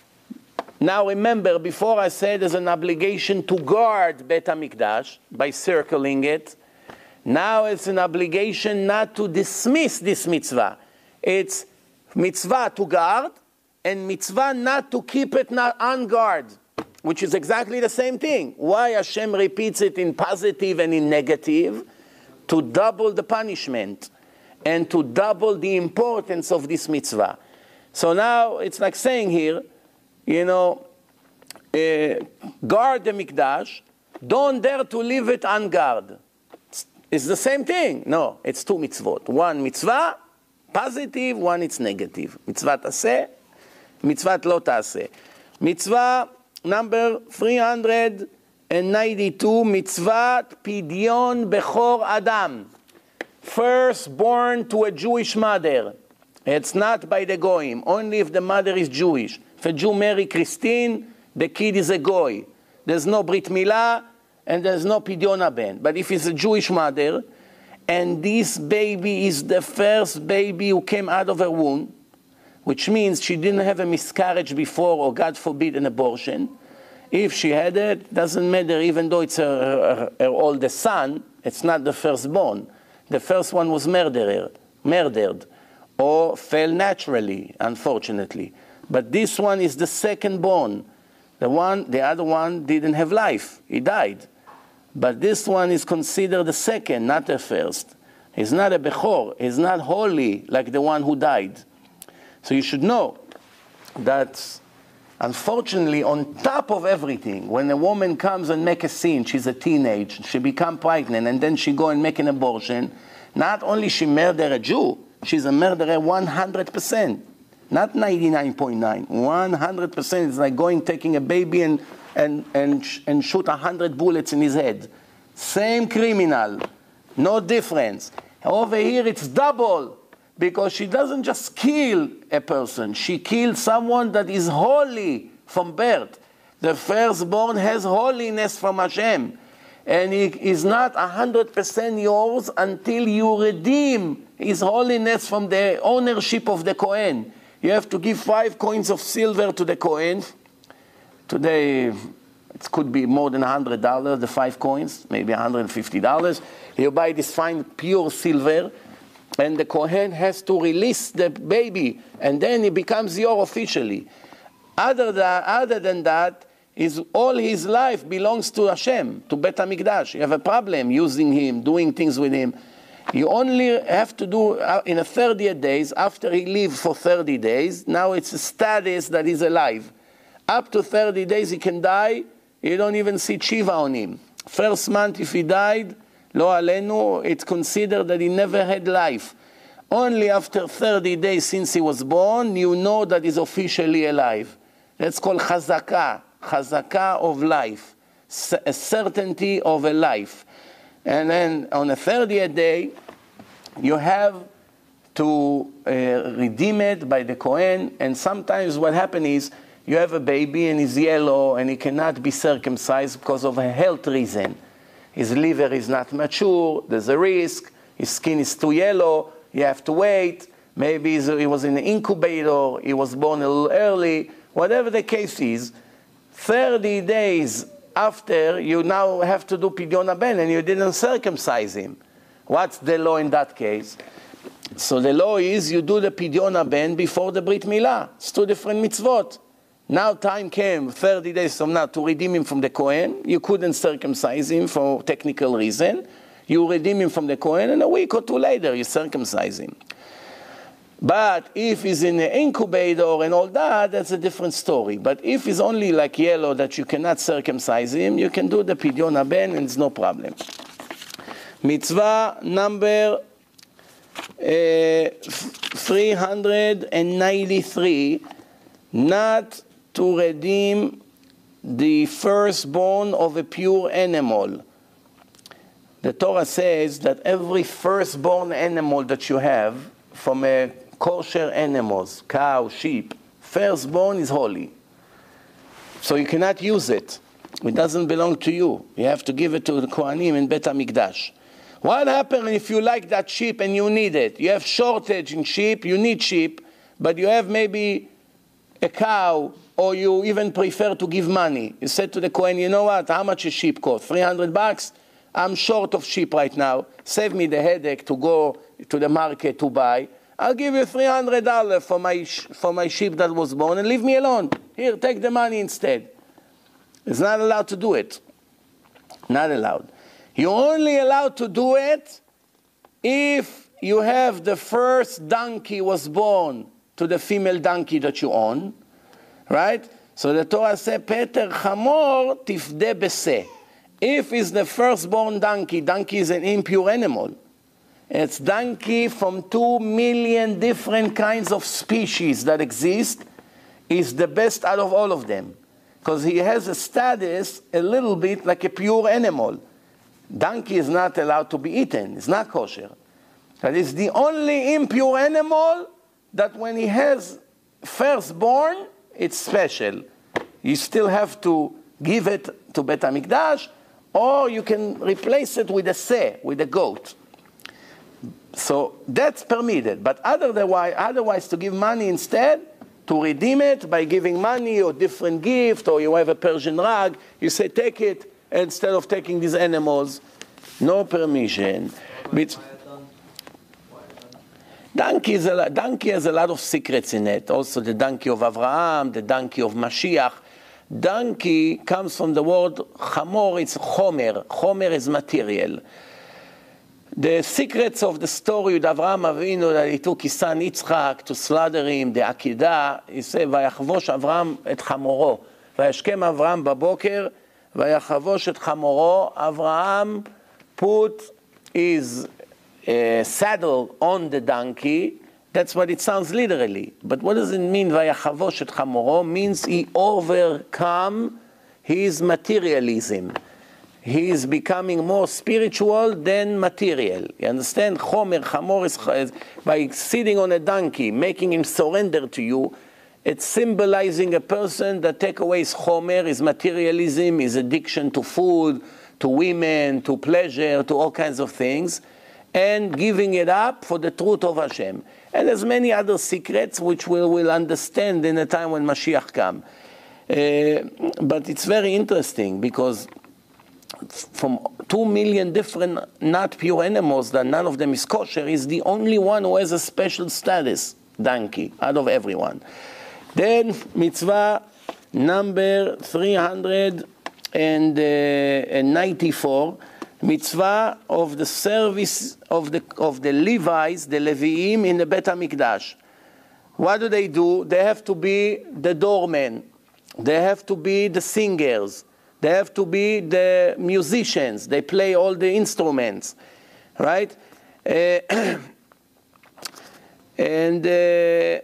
Now remember, before I said there's an obligation to guard Bet HaMikdash by circling it. Now it's an obligation not to dismiss this mitzvah. It's mitzvah to guard and mitzvah not to keep it not on guard, which is exactly the same thing. Why Hashem repeats it in positive and in negative? To double the punishment and to double the importance of this mitzvah. So now it's like saying here, you know, uh, guard the Mikdash, don't dare to leave it unguarded. It's, it's the same thing. No, it's two mitzvot. One mitzvah, positive, one it's negative. Mitzvah taseh, mitzvah lo taseh. Mitzvah number three hundred ninety-two, mitzvah pidyon bechor adam. Firstborn to a Jewish mother. It's not by the goyim, only if the mother is Jewish. If a Jew marry Christine, the kid is a goy. There's no Brit Milah, and there's no Pidyon Ben. But if it's a Jewish mother, and this baby is the first baby who came out of her womb, which means she didn't have a miscarriage before, or God forbid, an abortion. If she had it, doesn't matter, even though it's her, her, her oldest son, it's not the firstborn. The first one was murderer, murdered or fell naturally, unfortunately. But this one is the second born. The one, the other one didn't have life. He died. But this one is considered the second, not the first. He's not a Bechor. He's not holy like the one who died. So you should know that, unfortunately, on top of everything, when a woman comes and make a sin, she's a teenage, she become pregnant, and then she go and make an abortion, not only she murder a Jew, she's a murderer one hundred percent. Not ninety-nine point nine. one hundred percent. It's like going, taking a baby and, and, and, and shoot one hundred bullets in his head. Same criminal. No difference. Over here it's double. Because she doesn't just kill a person. She kills someone that is holy from birth. The firstborn has holiness from Hashem. And he is not one hundred percent yours until you redeem his holiness from the ownership of the Kohen. You have to give five coins of silver to the Kohen. Today, it could be more than one hundred dollars, the five coins, maybe one hundred fifty dollars. You buy this fine, pure silver, and the Kohen has to release the baby, and then he becomes your officially. Other than, other than that, is all his life belongs to Hashem, to Bet HaMikdash. You have a problem using him, doing things with him. You only have to do uh, in a thirty days, after he lives for thirty days, now it's a status that he's alive. Up to thirty days he can die, you don't even see Shiva on him. First month if he died, Lo Alenu, it's considered that he never had life. Only after thirty days since he was born, you know that he's officially alive. That's called chazakah, chazakah of life, a certainty of a life. And then on the thirtieth day, you have to uh, redeem it by the Kohen. And sometimes what happens is, you have a baby and he's yellow and he cannot be circumcised because of a health reason. His liver is not mature, there's a risk, his skin is too yellow, you have to wait. Maybe he was in an incubator, he was born a little early. Whatever the case is, thirty days after, you now have to do Pidyon Haben, and you didn't circumcise him. What's the law in that case? So the law is you do the Pidyon Haben before the Brit Milah. It's two different mitzvot. Now time came, thirty days from now, to redeem him from the Kohen. You couldn't circumcise him for technical reason. You redeem him from the Kohen, and a week or two later, you circumcise him. But if he's in an incubator and all that, that's a different story. But if he's only like yellow that you cannot circumcise him, you can do the Pidyon Haben and it's no problem. Mitzvah number uh, three hundred ninety-three, not to redeem the firstborn of a pure animal. The Torah says that every firstborn animal that you have from a kosher animals, cow, sheep, firstborn is holy. So you cannot use it. It doesn't belong to you. You have to give it to the Kohanim in Bet HaMikdash. What happens if you like that sheep and you need it? You have shortage in sheep, you need sheep, but you have maybe a cow, or you even prefer to give money. You said to the Kohen, you know what, how much a sheep cost? three hundred bucks? I'm short of sheep right now. Save me the headache to go to the market to buy. I'll give you three hundred dollars for my, for my sheep that was born and leave me alone. Here, take the money instead. It's not allowed to do it. Not allowed. You're only allowed to do it if you have the first donkey was born to the female donkey that you own. Right? So the Torah says, Peter chamor tifde beseh. If it's the firstborn donkey, donkey is an impure animal. It's donkey from two million different kinds of species that exist, is the best out of all of them. Because he has a status a little bit like a pure animal. Donkey is not allowed to be eaten. It's not kosher. That is the only impure animal that when he has firstborn, it's special. You still have to give it to Bet HaMikdash, or you can replace it with a seh, with a goat. So that's permitted. But otherwise, otherwise to give money instead, to redeem it by giving money or different gift, or you have a Persian rug, you say take it instead of taking these animals. No permission. But, Donkey, is a, donkey has a lot of secrets in it. Also the donkey of Avraham, the donkey of Mashiach. Donkey comes from the word chamor, it's chomer. Chomer is material. The secrets of the story with Avraham Avinu, that he took his son Yitzchak to slaughter him, the Akedah, he said, ויחבוש אברהם את חמורו. וישכם אברהם בבוקר, ויחבוש את חמורו. Avraham put his uh, saddle on the donkey. That's what it sounds literally. But what does it mean, ויחבוש את חמורו? Means he overcome his materialism. He is becoming more spiritual than material. You understand? Chomer, chamor is, by sitting on a donkey, making him surrender to you, it's symbolizing a person that take away his chomer, his materialism, his addiction to food, to women, to pleasure, to all kinds of things, and giving it up for the truth of Hashem. And there's many other secrets which we will understand in the time when Mashiach comes. Uh, but it's very interesting because from two million different not pure animals that none of them is kosher, is the only one who has a special status, donkey, out of everyone. Then mitzvah number three hundred ninety-four, mitzvah of the service of the of the Levites, the Leviim in the Bet HaMikdash. What do they do? They have to be the doormen. They have to be the singers. They have to be the musicians. They play all the instruments, right? Uh, and uh,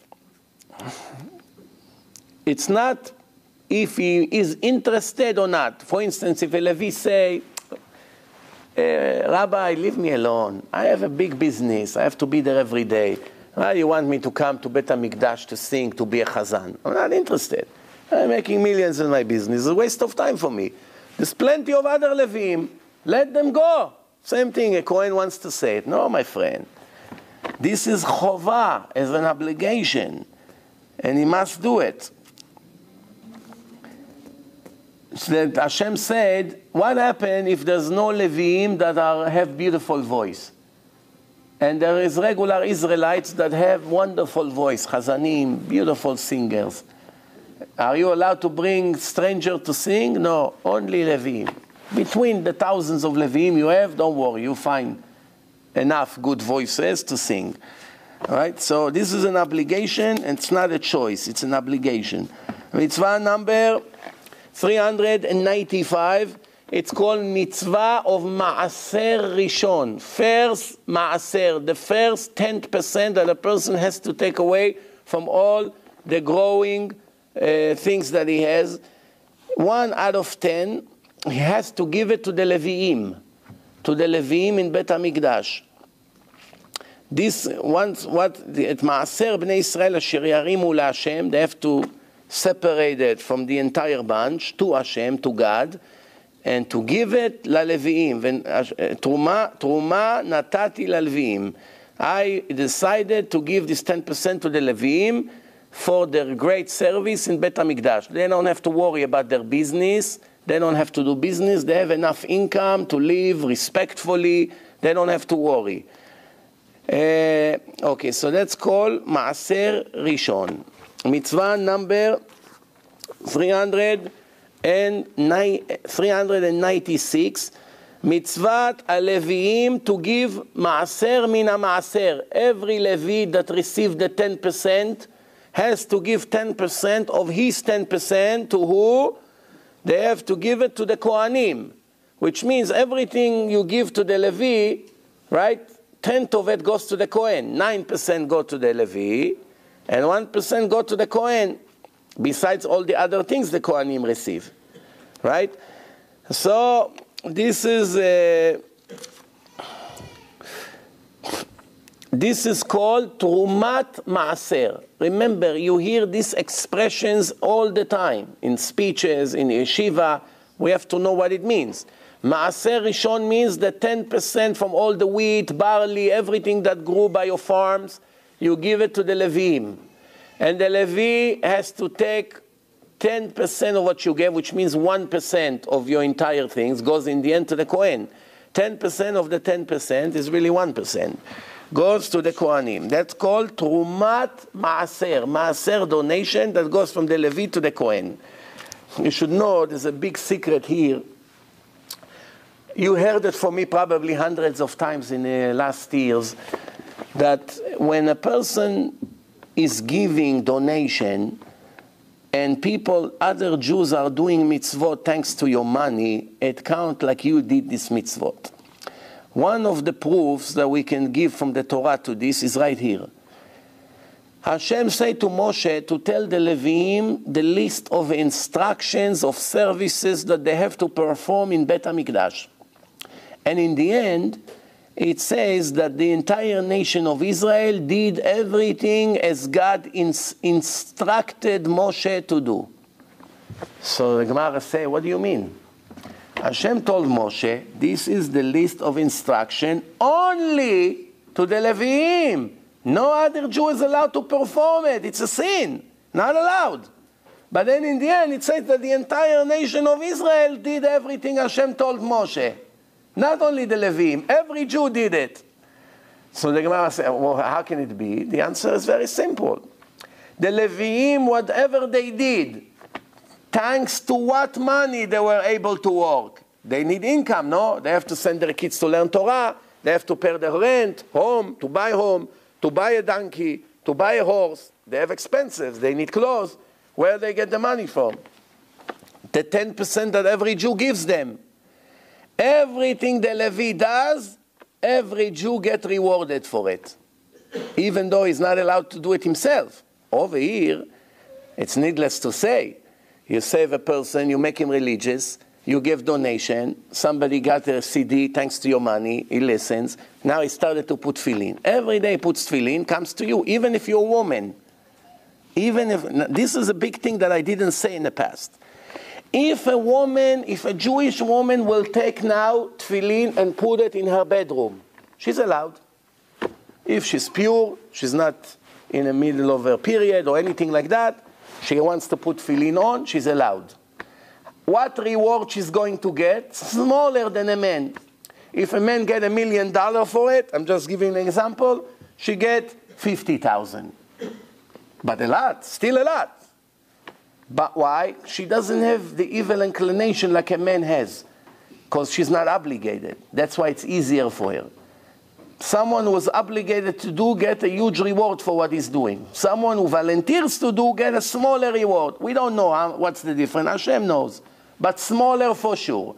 it's not if he is interested or not. For instance, if a Levi say, uh, Rabbi, leave me alone. I have a big business. I have to be there every day. Why do you want me to come to Bet HaMikdash to sing, to be a chazan? I'm not interested. I'm making millions in my business. It's a waste of time for me. There's plenty of other Levim. Let them go. Same thing, a Kohen wants to say it. No, my friend. This is chovah, as an obligation. And he must do it. So that Hashem said, what happens if there's no Levim that are, have beautiful voice? And there is regular Israelites that have wonderful voice, chazanim, beautiful singers. Are you allowed to bring strangers to sing? No, only Levim. Between the thousands of Levim you have, don't worry, you find enough good voices to sing. All right? So this is an obligation, and it's not a choice, it's an obligation. Mitzvah number three hundred ninety-five, it's called mitzvah of Ma'aser Rishon. First Ma'aser, the first ten percent that a person has to take away from all the growing Uh, things that he has. One out of ten, he has to give it to the Leviim, to the Leviim in Bet HaMikdash. This, once, what, at Ma'aser Bnei Israel Asher Yarimu LaHashem, they have to separate it from the entire bunch to Hashem, to God, and to give it LaLeviim. Truma, Truma Natati LaLeviim. I decided to give this ten percent to the Leviim for their great service in Bet HaMikdash. They don't have to worry about their business. They don't have to do business. They have enough income to live respectfully. They don't have to worry. Uh, okay, so that's called Ma'aser Rishon. Mitzvah number three hundred ninety-six. Mitzvat HaLeviim to give Ma'aser Min HaMa'aser. Every Levi that received the ten percent has to give ten percent of his ten percent to who? They have to give it to the Kohanim, which means everything you give to the Levi, right? Tenth of it goes to the Kohen. Nine percent go to the Levi, and one percent go to the Kohen, besides all the other things the Kohanim receive, right? So this is a This is called Trumat Ma'aser. Remember, you hear these expressions all the time, in speeches, in yeshiva. We have to know what it means. Ma'aser Rishon means the ten percent from all the wheat, barley, everything that grew by your farms, you give it to the Levim. And the Levi has to take ten percent of what you gave, which means one percent of your entire things, goes in the end to the Kohen. ten percent of the ten percent is really one percent. goes to the Kohanim. That's called Trumat Maaser, Maaser donation that goes from the Levite to the Kohen. You should know there's a big secret here. You heard it from me probably hundreds of times in the last years, that when a person is giving donation and people, other Jews are doing mitzvot thanks to your money, it counts like you did this mitzvot. One of the proofs that we can give from the Torah to this is right here. Hashem said to Moshe to tell the Leviim the list of instructions of services that they have to perform in Bet HaMikdash. And in the end, it says that the entire nation of Israel did everything as God ins- instructed Moshe to do. So the Gemara says, what do you mean? Hashem told Moshe, this is the list of instruction only to the Leviim. No other Jew is allowed to perform it. It's a sin. Not allowed. But then in the end, it says that the entire nation of Israel did everything Hashem told Moshe. Not only the Leviim. Every Jew did it. So the Gemara says, well, how can it be? The answer is very simple. The Leviim, whatever they did, thanks to what money they were able to work. They need income, no? They have to send their kids to learn Torah. They have to pay their rent, home, to buy home, to buy a donkey, to buy a horse. They have expenses. They need clothes. Where do they get the money from? The ten percent that every Jew gives them. Everything the Levi does, every Jew gets rewarded for it. Even though he's not allowed to do it himself. Over here, it's needless to say. You save a person, you make him religious, you give donation, somebody got a C D thanks to your money, he listens, now he started to put tefillin. Every day he puts tefillin, comes to you, even if you're a woman. Even if, this is a big thing that I didn't say in the past. If a woman, if a Jewish woman will take now tefillin and put it in her bedroom, she's allowed. If she's pure, she's not in the middle of her period or anything like that, she wants to put tefillin on, she's allowed. What reward she's going to get? Smaller than a man. If a man get a million dollars for it, I'm just giving an example, she get fifty thousand. But a lot, still a lot. But why? She doesn't have the evil inclination like a man has. Because she's not obligated. That's why it's easier for her. Someone who was obligated to do get a huge reward for what he's doing. Someone who volunteers to do get a smaller reward. We don't know how, what's the difference. Hashem knows. But smaller for sure.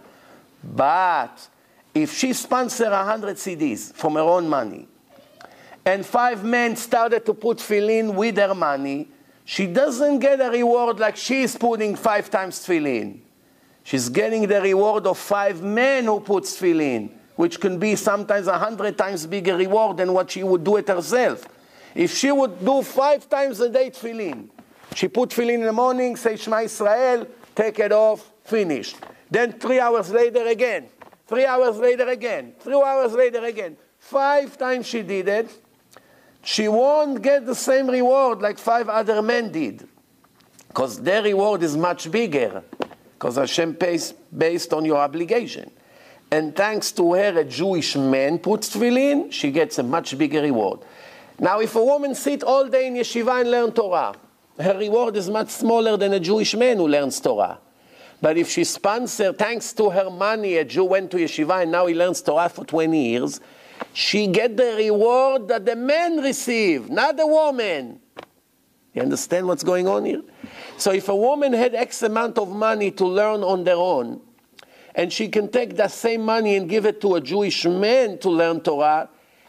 But if she sponsors one hundred C Ds from her own money, and five men started to put tefillin with her money, she doesn't get a reward like she's putting five times tefillin. She's getting the reward of five men who put tefillin, which can be sometimes a hundred times bigger reward than what she would do it herself. If she would do five times a day tefillin, she put tefillin in the morning, say Shema Israel, take it off, finished. Then three hours later again, three hours later again, three hours later again. Five times she did it, she won't get the same reward like five other men did. Because their reward is much bigger. Because Hashem pays based on your obligation. And thanks to her, a Jewish man puts tefillin, she gets a much bigger reward. Now, if a woman sits all day in yeshiva and learns Torah, her reward is much smaller than a Jewish man who learns Torah. But if she sponsors, thanks to her money, a Jew went to yeshiva and now he learns Torah for twenty years, she gets the reward that the man receive, not the woman. You understand what's going on here? So if a woman had X amount of money to learn on their own, and she can take that same money and give it to a Jewish man to learn Torah,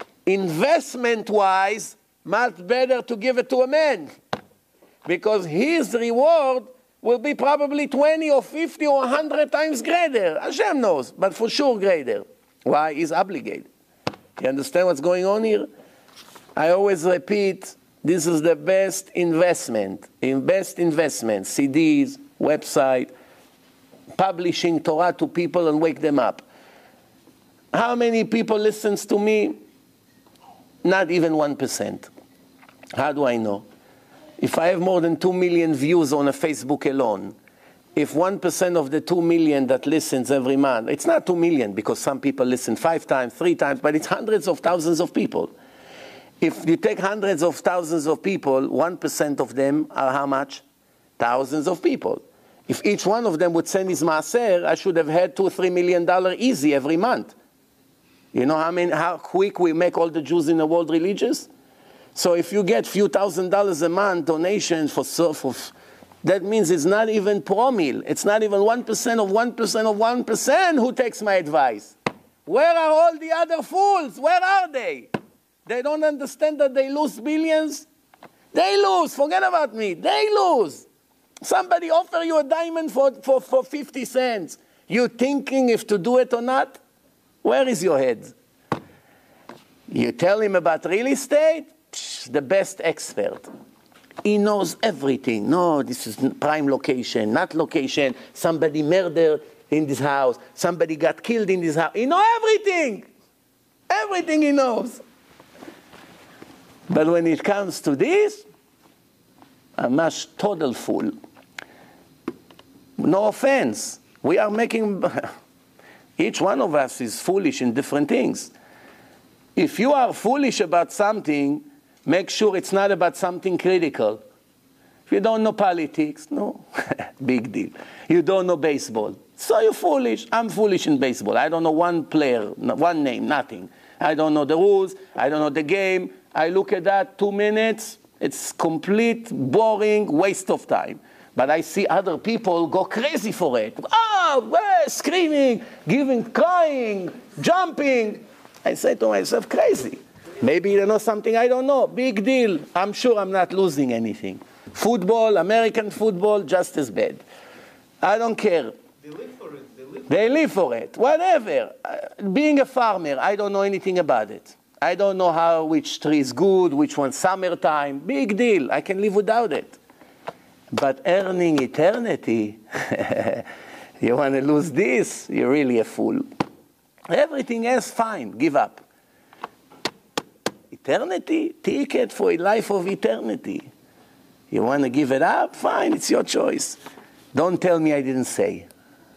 investment-wise, much better to give it to a man. Because his reward will be probably twenty or fifty or one hundred times greater. Hashem knows, but for sure greater. Why? He's obligated. You understand what's going on here? I always repeat, this is the best investment. In best investment, C Ds, website, publishing Torah to people and wake them up. How many people listens to me? Not even one percent. How do I know? If I have more than two million views on a Facebook alone, if one percent of the two million that listens every month, it's not two million because some people listen five times, three times, but it's hundreds of thousands of people. If you take hundreds of thousands of people, one percent of them are how much? Thousands of people. If each one of them would send his maaser, I should have had two or three million dollars easy every month. You know how many, how quick we make all the Jews in the world religious? So if you get a few thousand dollars a month donations for, for that means it's not even promille. It's not even one percent of one percent of one percent who takes my advice. Where are all the other fools? Where are they? They don't understand that they lose billions? They lose. Forget about me. They lose. Somebody offer you a diamond for, for, for fifty cents. You thinking if to do it or not? Where is your head? You tell him about real estate? Psh, the best expert. He knows everything. No, this is prime location, not location. Somebody murdered in this house. Somebody got killed in this house. He knows everything. Everything he knows. But when it comes to this, I'm a total fool. No offense. We are making, each one of us is foolish in different things. If you are foolish about something, make sure it's not about something critical. If you don't know politics, no, big deal. You don't know baseball, so you're foolish. I'm foolish in baseball. I don't know one player, one name, nothing. I don't know the rules. I don't know the game. I look at that, two minutes. It's complete, boring, waste of time. But I see other people go crazy for it. Oh, well, screaming, giving, crying, jumping. I say to myself, crazy. Maybe you know something I don't know. Big deal. I'm sure I'm not losing anything. Football, American football, just as bad. I don't care. They live for it. They live, they live for it. Whatever. Uh, being a farmer, I don't know anything about it. I don't know how which tree is good, which one's summertime. Big deal. I can live without it. But earning eternity, you want to lose this, you're really a fool. Everything else, fine. Give up. Eternity, ticket for a life of eternity. You want to give it up? Fine, it's your choice. Don't tell me I didn't say.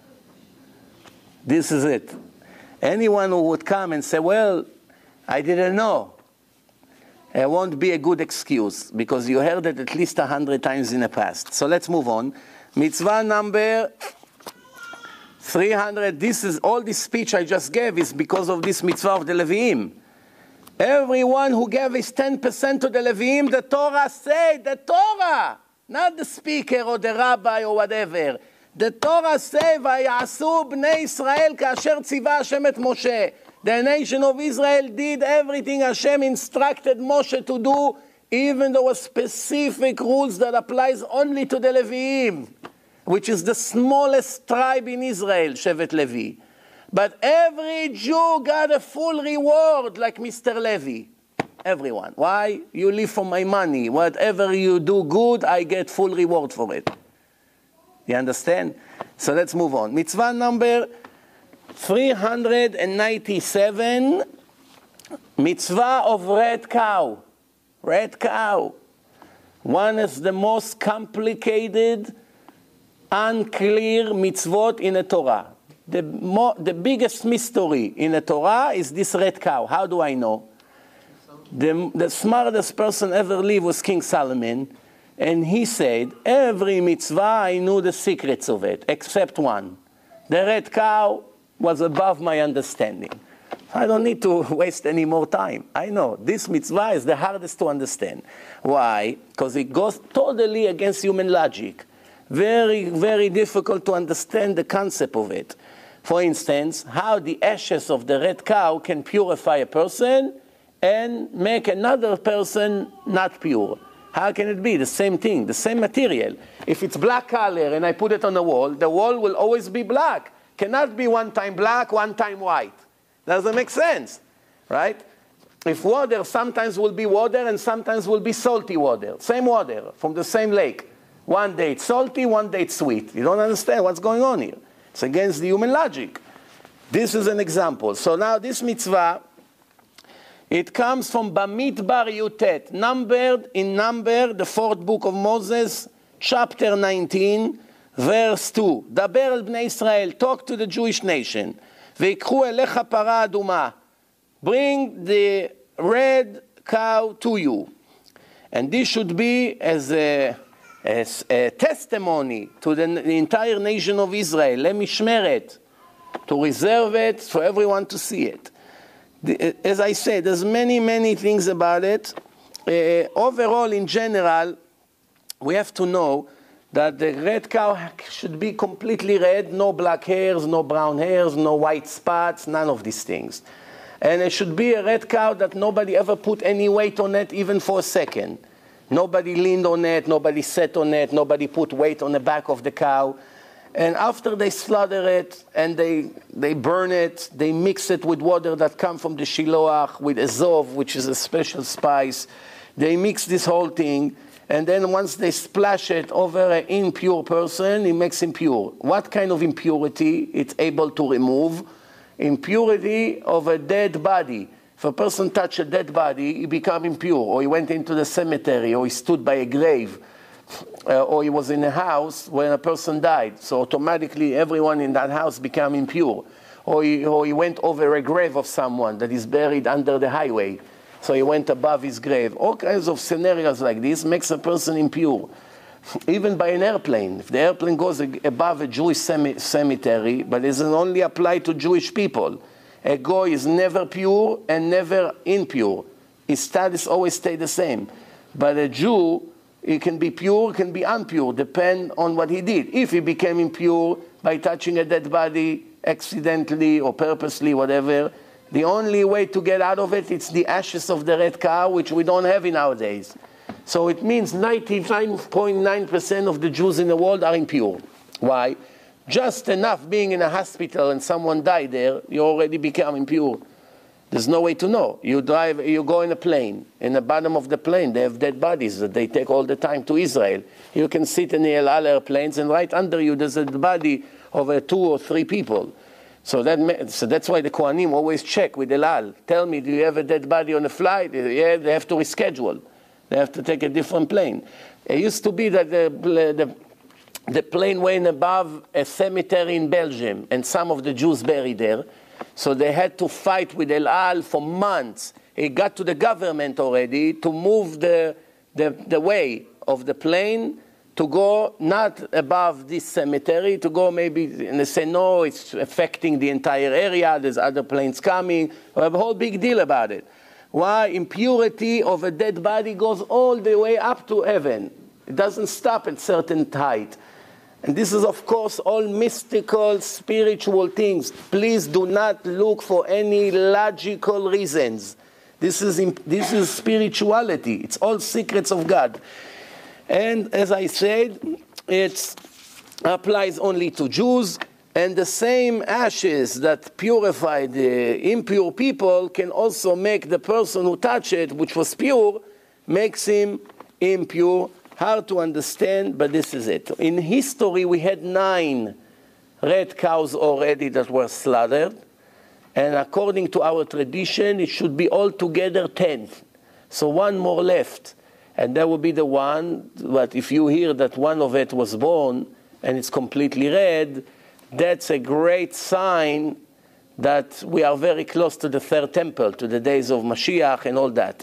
This is it. Anyone who would come and say, well, I didn't know, it won't be a good excuse, because you heard it at least a hundred times in the past. So let's move on. Mitzvah number three hundred. This is, all this speech I just gave is because of this mitzvah of the Leviim. Everyone who gave his ten percent to the Leviim, the Torah said, the Torah, not the speaker or the rabbi or whatever. The Torah says, "Vayasu bnei Israel kasher tziva Hashem et Moshe." The nation of Israel did everything Hashem instructed Moshe to do, even there were specific rules that applies only to the Leviim, which is the smallest tribe in Israel, Shevet Levi. But every Jew got a full reward, like Mister Levi. Everyone. Why? You live for my money. Whatever you do good, I get full reward for it. You understand? So let's move on. Mitzvah number three hundred ninety-seven, mitzvah of red cow. Red cow. One is the most complicated, unclear mitzvot in the Torah. The, mo the biggest mystery in the Torah is this red cow. How do I know? The, the smartest person ever lived was King Solomon, and he said, every mitzvah I knew the secrets of it, except one. The red cow was above my understanding. I don't need to waste any more time. I know this mitzvah is the hardest to understand. Why? Because it goes totally against human logic. Very, very difficult to understand the concept of it. For instance, how the ashes of the red cow can purify a person and make another person not pure. How can it be? The same thing, the same material. If it's black color and I put it on the wall, the wall will always be black. Cannot be one time black, one time white. Doesn't make sense, right? If water, sometimes will be water and sometimes will be salty water. Same water from the same lake. One day it's salty, one day it's sweet. You don't understand what's going on here. It's against the human logic. This is an example. So now this mitzvah, it comes from Bamidbar Yutet, numbered in number, the fourth book of Moses, chapter nineteen, verse two. Daber el bnei Israel, talk to the Jewish nation. Veikhu elecha para aduma, bring the red cow to you. And this should be as a, as a testimony to the, the entire nation of Israel. Let me shmer it, to reserve it for everyone to see it. The, as I said, there's many, many things about it. Uh, overall, in general, we have to know that the red cow should be completely red, no black hairs, no brown hairs, no white spots, none of these things. And it should be a red cow that nobody ever put any weight on it, even for a second. Nobody leaned on it, nobody sat on it, nobody put weight on the back of the cow. And after they slaughter it and they, they burn it, they mix it with water that come from the shiloach, with azov, which is a special spice. They mix this whole thing, and then once they splash it over an impure person, it makes him pure. What kind of impurity it's able to remove? Impurity of a dead body. If a person touched a dead body, he became impure, or he went into the cemetery, or he stood by a grave, uh, or he was in a house when a person died. So automatically everyone in that house became impure. Or he, or he went over a grave of someone that is buried under the highway. So he went above his grave. All kinds of scenarios like this makes a person impure. Even by an airplane. If the airplane goes above a Jewish cemetery, but it doesn't only apply to Jewish people. A goy is never pure and never impure. His status always stays the same. But a Jew, he can be pure, can be impure, depend on what he did. If he became impure by touching a dead body accidentally or purposely, whatever, the only way to get out of it is the ashes of the red cow, which we don't have in nowadays. So it means ninety-nine point nine percent of the Jews in the world are impure. Why? Just enough being in a hospital and someone died there, you already become impure. There's no way to know. You drive, you go in a plane. In the bottom of the plane, they have dead bodies that they take all the time to Israel. You can sit in the El Al airplanes, and right under you there's a body of uh, two or three people. So, that, so that's why the Kohanim always check with El Al. Tell me, do you have a dead body on a flight? Yeah, they have to reschedule. They have to take a different plane. It used to be that the, the, the plane went above a cemetery in Belgium, and some of the Jews buried there. So they had to fight with El Al for months. It got to the government already to move the, the, the way of the plane to go not above this cemetery, to go maybe, and they say, no, it's affecting the entire area, there's other planes coming. We have a whole big deal about it. Why? Impurity of a dead body goes all the way up to heaven. It doesn't stop at certain height. And this is, of course, all mystical, spiritual things. Please do not look for any logical reasons. This is, this is spirituality. It's all secrets of God. And as I said, it applies only to Jews. And the same ashes that purify the impure people can also make the person who touched it, which was pure, makes him impure. Hard to understand, but this is it. In history, we had nine red cows already that were slaughtered. And according to our tradition, it should be altogether ten. So one more left. And that will be the one, but if you hear that one of it was born and it's completely red, that's a great sign that we are very close to the third temple, to the days of Mashiach and all that.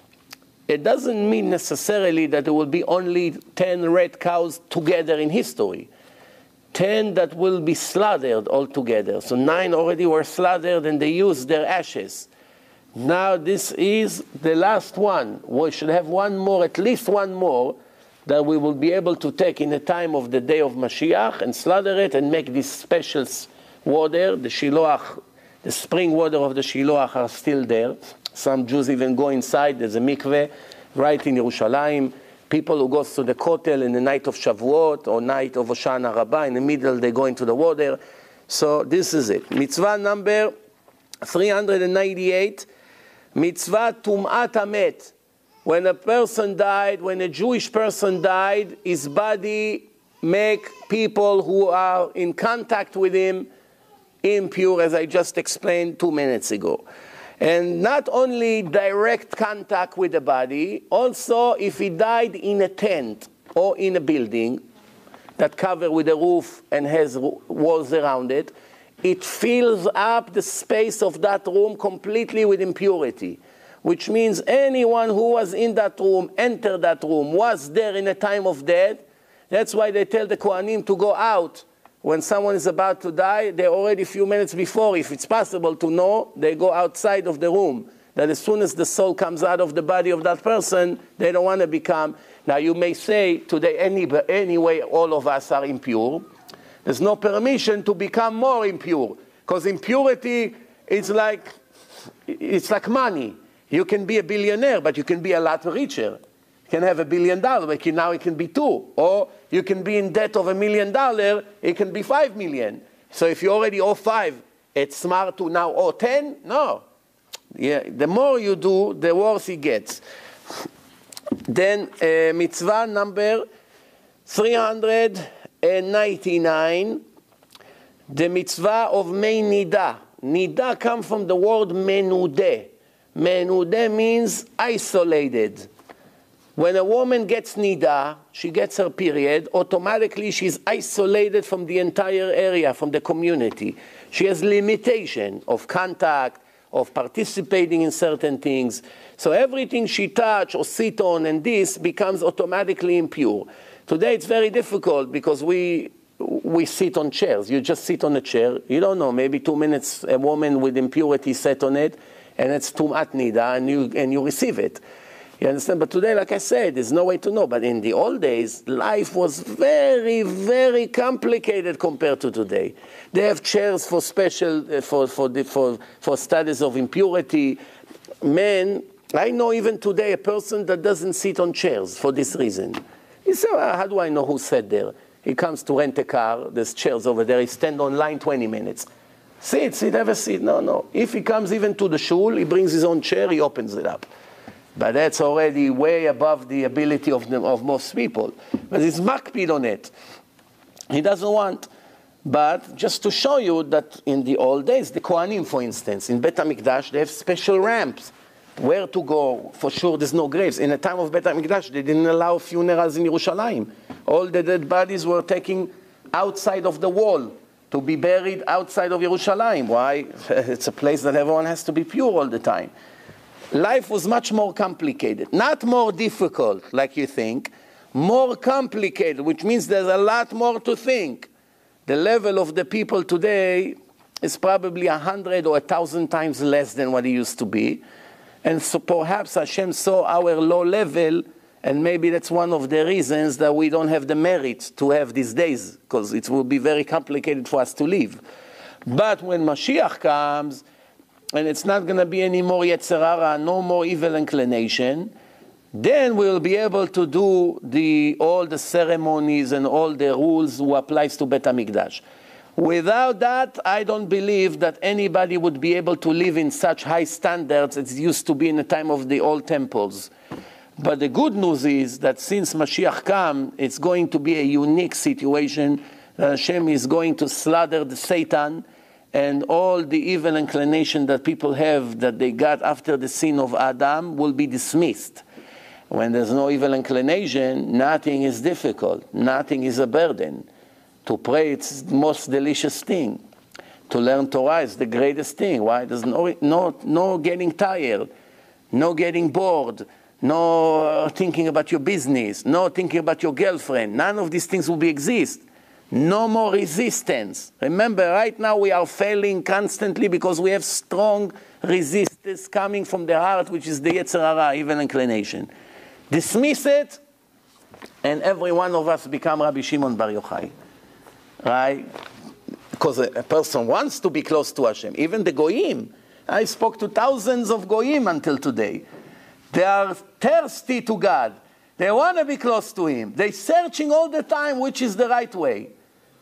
It doesn't mean necessarily that there will be only ten red cows together in history. Ten that will be slaughtered altogether. So nine already were slaughtered and they used their ashes. Now this is the last one. We should have one more, at least one more, that we will be able to take in the time of the day of Mashiach and slaughter it and make this special water, the shiloach, the spring water of the shiloach are still there. Some Jews even go inside. There's a mikveh right in Yerushalayim. People who go to the Kotel in the night of Shavuot or night of Hoshana Rabbah, in the middle they go into the water. So this is it. Mitzvah number three hundred ninety-eight. Mitzvah Tum'at Hamet. When a person died, when a Jewish person died, his body make people who are in contact with him impure, as I just explained two minutes ago. And not only direct contact with the body, also if he died in a tent or in a building that covered with a roof and has walls around it, it fills up the space of that room completely with impurity. which means anyone who was in that room, entered that room, was there in a time of death. That's why they tell the Kohanim to go out. When someone is about to die, they're already a few minutes before, if it's possible to know, they go outside of the room. That as soon as the soul comes out of the body of that person, they don't want to become. Now you may say, today any, anyway, all of us are impure. There's no permission to become more impure. Because impurity is like, it's like money. You can be a billionaire, but you can be a lot richer. You can have a billion dollars, but now it can be two. Or you can be in debt of a million dollars, it can be five million. So if you already owe five, it's smart to now owe ten? No. Yeah, the more you do, the worse it gets. Then uh, mitzvah number three hundred ninety-nine, the mitzvah of Mei Nida. Nida comes from the word menudeh. Menudeh means isolated. When a woman gets nida, she gets her period, automatically she's isolated from the entire area, from the community. She has limitation of contact, of participating in certain things. So everything she touch or sit on and this becomes automatically impure. Today it's very difficult because we we sit on chairs. You just sit on a chair. You don't know, maybe two minutes a woman with impurity sat on it and it's tumat nida and you, and you receive it. You understand? But today, like I said, there's no way to know. But in the old days, life was very, very complicated compared to today. They have chairs for special, uh, for, for, the, for, for studies of impurity. Men, I know even today a person that doesn't sit on chairs for this reason. He said, well, how do I know who sat there? He comes to rent a car, there's chairs over there, he stands on line twenty minutes. Sit, sit, have a seat. No, no. If he comes even to the shul, he brings his own chair, he opens it up. But that's already way above the ability of, the, of most people. But he's makpid on it. He doesn't want. But just to show you that in the old days, the Kohanim, for instance, in Bet HaMikdash, they have special ramps. Where to go? For sure, there's no graves. In the time of Bet HaMikdash, they didn't allow funerals in Yerushalayim. All the dead bodies were taken outside of the wall to be buried outside of Yerushalayim. Why? It's a place that everyone has to be pure all the time. Life was much more complicated. Not more difficult, like you think. More complicated, which means there's a lot more to think. The level of the people today is probably a hundred or a thousand times less than what it used to be. And so perhaps Hashem saw our low level, and maybe that's one of the reasons that we don't have the merit to have these days, because it will be very complicated for us to live. But when Mashiach comes, and it's not going to be any more Yetzer Hara, no more evil inclination, then we'll be able to do the, all the ceremonies and all the rules who applies to Bet HaMikdash. Without that, I don't believe that anybody would be able to live in such high standards as it used to be in the time of the old temples. But the good news is that since Mashiach comes, it's going to be a unique situation. Hashem is going to slaughter the Satan, and all the evil inclination that people have that they got after the sin of Adam will be dismissed. When there's no evil inclination, nothing is difficult. Nothing is a burden. To pray, it's the most delicious thing. To learn Torah is the greatest thing. Why? There's no, no, no getting tired, no getting bored, no thinking about your business, no thinking about your girlfriend. None of these things will be exist. No more resistance. Remember, right now we are failing constantly because we have strong resistance coming from the heart, which is the Yetzer Hara, evil inclination. Dismiss it, and every one of us become Rabbi Shimon Bar Yochai. Right? Because a, a person wants to be close to Hashem. Even the Goyim. I spoke to thousands of Goyim until today. They are thirsty to God. They want to be close to Him. They're searching all the time which is the right way.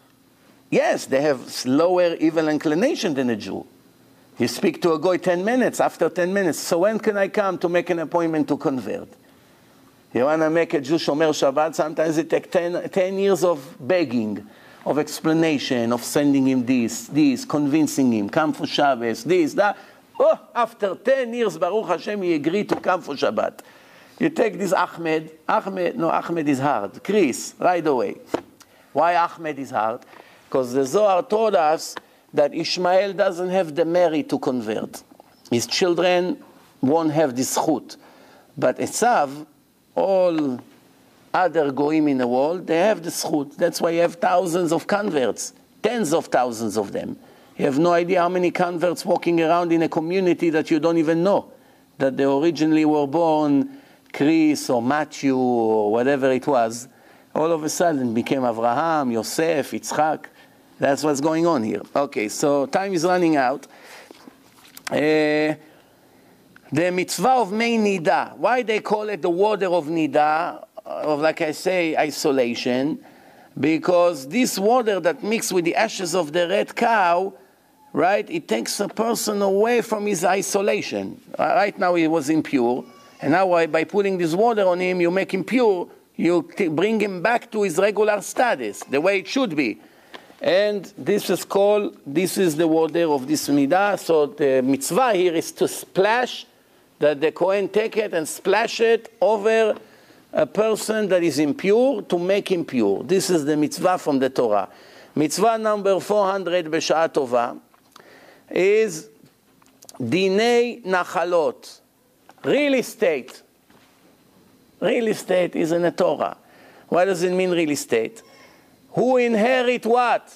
Yes, they have lower evil inclination than a Jew. You speak to a Goy ten minutes, after ten minutes, so when can I come to make an appointment to convert? You want to make a Jew Shomer Shabbat, sometimes it takes ten, ten years of begging, of explanation, of sending him this, this, convincing him, come for Shabbos, this, that. Oh, after ten years, Baruch Hashem, he agreed to come for Shabbat. You take this Ahmed, Ahmed, no, Ahmed is hard. Chris, right away. Why Ahmed is hard? Because the Zohar told us that Ishmael doesn't have the merit to convert. His children won't have this zchut. But Esav, all other goyim in the world, they have the zchut. That's why you have thousands of converts, tens of thousands of them. You have no idea how many converts walking around in a community that you don't even know, that they originally were born Chris or Matthew or whatever it was. All of a sudden became Avraham, Yosef, Yitzchak. That's what's going on here. Okay, so time is running out. Uh, the mitzvah of Mei Nida. Why they call it the water of Nida, of, like I say, isolation? Because this water that mixed with the ashes of the red cow, right, it takes a person away from his isolation. Right now he was impure, and now by putting this water on him, you make him pure, you bring him back to his regular status, the way it should be. And this is called, this is the water of this midah. So the mitzvah here is to splash, that the Kohen take it and splash it over a person that is impure to make him pure. This is the mitzvah from the Torah. Mitzvah number four hundred b'sha'at tova is dinei nachalot, real estate. Real estate is in the Torah. What does it mean, real estate? Who inherit what?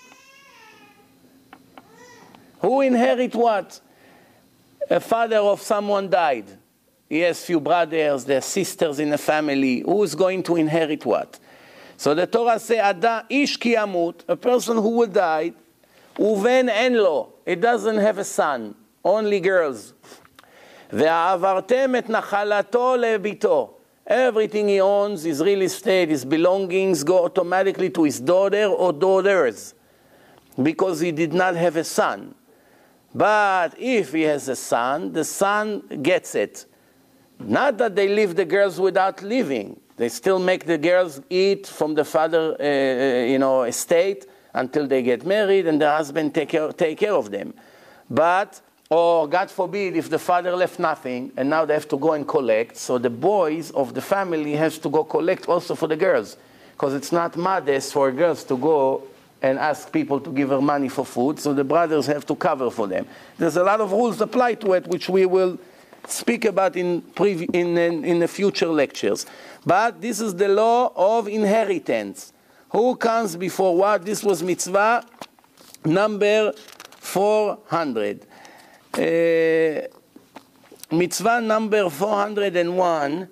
Who inherit what? A father of someone died. He has few brothers, there are sisters in the family. Who is going to inherit what? So the Torah says, Ada ish ki yamut, a person who will die, uven en lo, it doesn't have a son, only girls. Ve'avartem et nachalato lebito. Everything he owns, his real estate, his belongings, go automatically to his daughter or daughters, because he did not have a son. But if he has a son, the son gets it. Not that they leave the girls without living. They still make the girls eat from the father, uh, you know, estate until they get married and the husband take care, take care of them. But, or God forbid, if the father left nothing and now they have to go and collect, so the boys of the family has to go collect also for the girls, because it's not modest for girls to go and ask people to give her money for food, so the brothers have to cover for them. There's a lot of rules apply to it, which we will speak about in, previ- in, in, in the future lectures. But this is the law of inheritance. Who comes before what? This was mitzvah number four hundred. Uh, mitzvah number four hundred one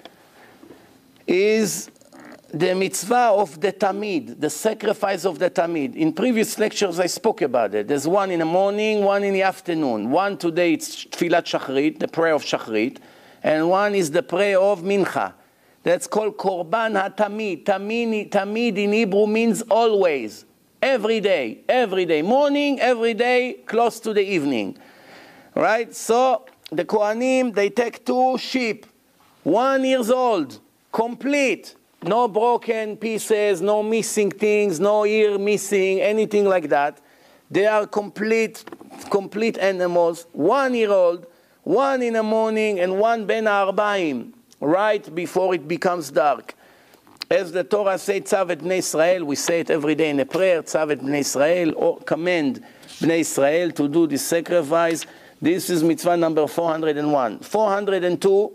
is the mitzvah of the tamid, the sacrifice of the tamid. In previous lectures I spoke about it. There's one in the morning, one in the afternoon. One today it's tfilat shachrit, the prayer of shachrit, and one is the prayer of mincha. That's called korban ha-tamid. Tamid, tamid in Hebrew means always, every day, every day, morning, every day, close to the evening. Right? So the Kohanim, they take two sheep, one years old, complete, no broken pieces, no missing things, no ear missing, anything like that. They are complete, complete animals, one year old, one in the morning and one ben arba'im, right before it becomes dark. As the Torah says, Tzav et Bnei Israel, we say it every day in a prayer, Tzav et Bnei Israel, or command Bnei Israel to do this sacrifice. This is mitzvah number four hundred one. four hundred two,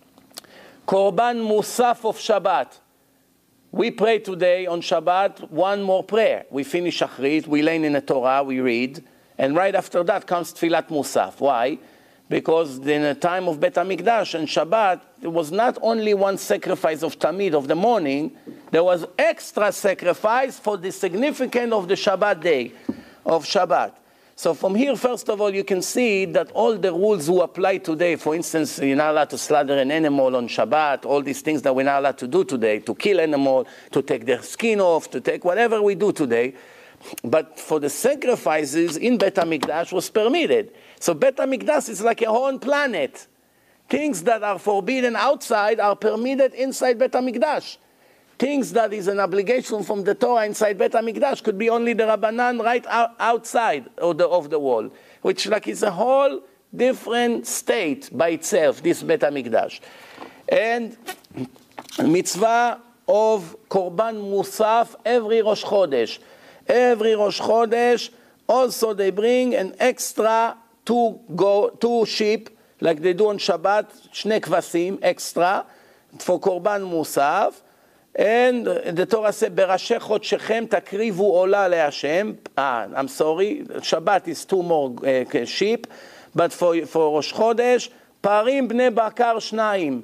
Korban Musaf of Shabbat. We pray today on Shabbat one more prayer. We finish Shachrit, we learn in the Torah, we read, and right after that comes Tfilat Musaf. Why? Because in the time of Bet HaMikdash and Shabbat, there was not only one sacrifice of Tamid of the morning, there was extra sacrifice for the significance of the Shabbat day, of Shabbat. So from here, first of all, you can see that all the rules who apply today, for instance, you're not allowed to slaughter an animal on Shabbat, all these things that we're not allowed to do today, to kill animal, to take their skin off, to take whatever we do today. But for the sacrifices in Bet HaMikdash was permitted. So Bet HaMikdash is like a whole planet. Things that are forbidden outside are permitted inside Bet HaMikdash. Things that is an obligation from the Torah inside Bet HaMikdash could be only the Rabbanan right outside of the, of the wall, which like is a whole different state by itself, this Bet HaMikdash. And mitzvah of Korban Musaf every Rosh Chodesh. Every Rosh Chodesh, also they bring an extra two, go, two sheep like they do on Shabbat, שני כבשים, extra, for korban musaf, and the Torah said, בראשי חודשכם תקריבו עולה להשם. Ah, I'm sorry, Shabbat is two more uh, sheep, but for, for ראש חודש, פרים בני בקר שניים.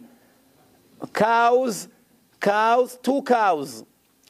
Cows, cows, two cows.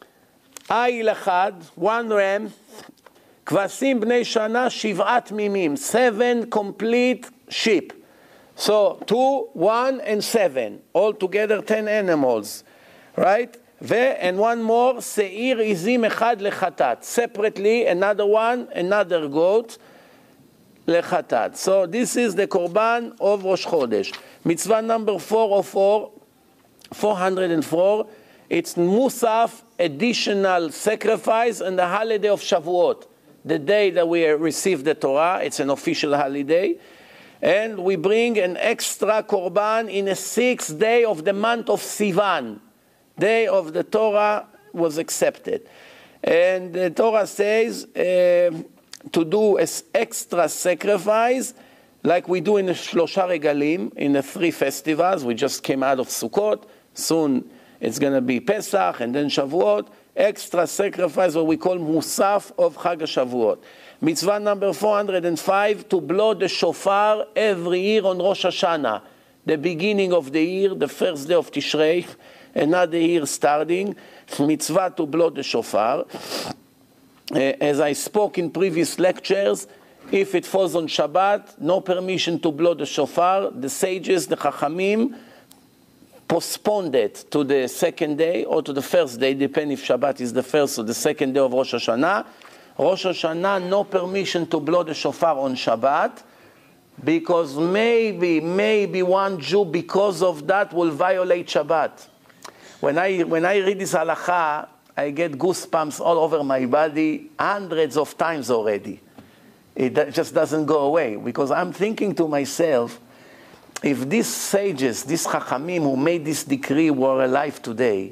עיל אחד, one ram, כבשים בני שנה, שבעה תמימים, seven complete sheep. So, two, one, and seven. All together, ten animals. Right? And one more, seir izim echad lechatat. Separately, another one, another goat lechatat. So, this is the korban of Rosh Chodesh. Mitzvah number four oh four, four hundred four. It's Musaf, additional sacrifice, and the holiday of Shavuot. The day that we receive the Torah, it's an official holiday. And we bring an extra korban in the sixth day of the month of Sivan. Day of the Torah was accepted. And the Torah says uh, to do an extra sacrifice like we do in the Shlosha Regalim, in the three festivals. We just came out of Sukkot. Soon it's going to be Pesach and then Shavuot. Extra sacrifice, what we call Musaf of Chag HaShavuot. Mitzvah number four hundred five, to blow the shofar every year on Rosh Hashanah. The beginning of the year, the first day of Tishrei, another year starting. Mitzvah to blow the shofar. Uh, as I spoke in previous lectures, if it falls on Shabbat, no permission to blow the shofar. The sages, the Chachamim, postponed it to the second day or to the first day, depending if Shabbat is the first or the second day of Rosh Hashanah. Rosh Hashanah, no permission to blow the shofar on Shabbat, because maybe, maybe one Jew, because of that, will violate Shabbat. When I, when I read this halacha, I get goosebumps all over my body hundreds of times already. It just doesn't go away, because I'm thinking to myself, if these sages, these chachamim who made this decree were alive today,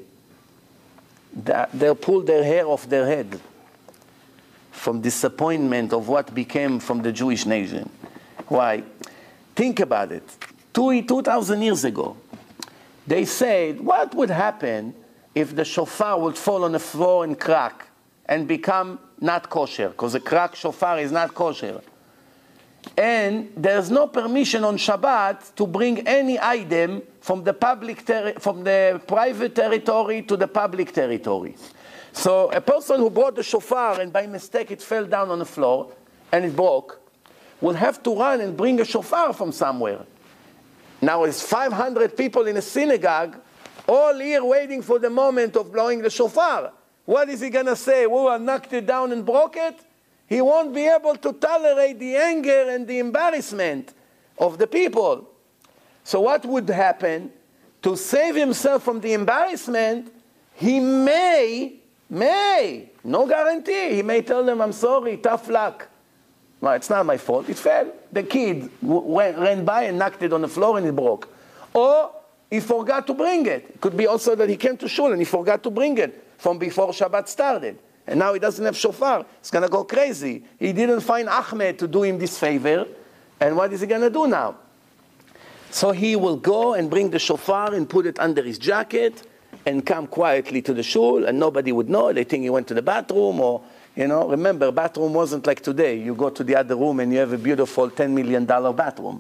they'll pull their hair off their head from disappointment of what became from the Jewish nation. Why? Think about it. Two, two thousand years ago, they said, what would happen if the shofar would fall on the floor and crack and become not kosher? Because a cracked shofar is not kosher. And there's no permission on Shabbat to bring any item from the public from the private territory to the public territory. So a person who brought the shofar and by mistake it fell down on the floor and it broke, will have to run and bring a shofar from somewhere. Now there's five hundred people in a synagogue, all here waiting for the moment of blowing the shofar. What is he going to say? Oh, I knocked it down and broke it? He won't be able to tolerate the anger and the embarrassment of the people. So what would happen? To save himself from the embarrassment, he may, may, no guarantee, he may tell them, I'm sorry, tough luck. No, it's not my fault, it fell. The kid went, ran by and knocked it on the floor and it broke. Or he forgot to bring it. It could be also that he came to shul and he forgot to bring it from before Shabbat started. And now he doesn't have shofar. It's going to go crazy. He didn't find Ahmed to do him this favor. And what is he going to do now? So he will go and bring the shofar and put it under his jacket and come quietly to the shul, and nobody would know. They think he went to the bathroom, or, you know, remember, bathroom wasn't like today. You go to the other room and you have a beautiful ten million dollar bathroom.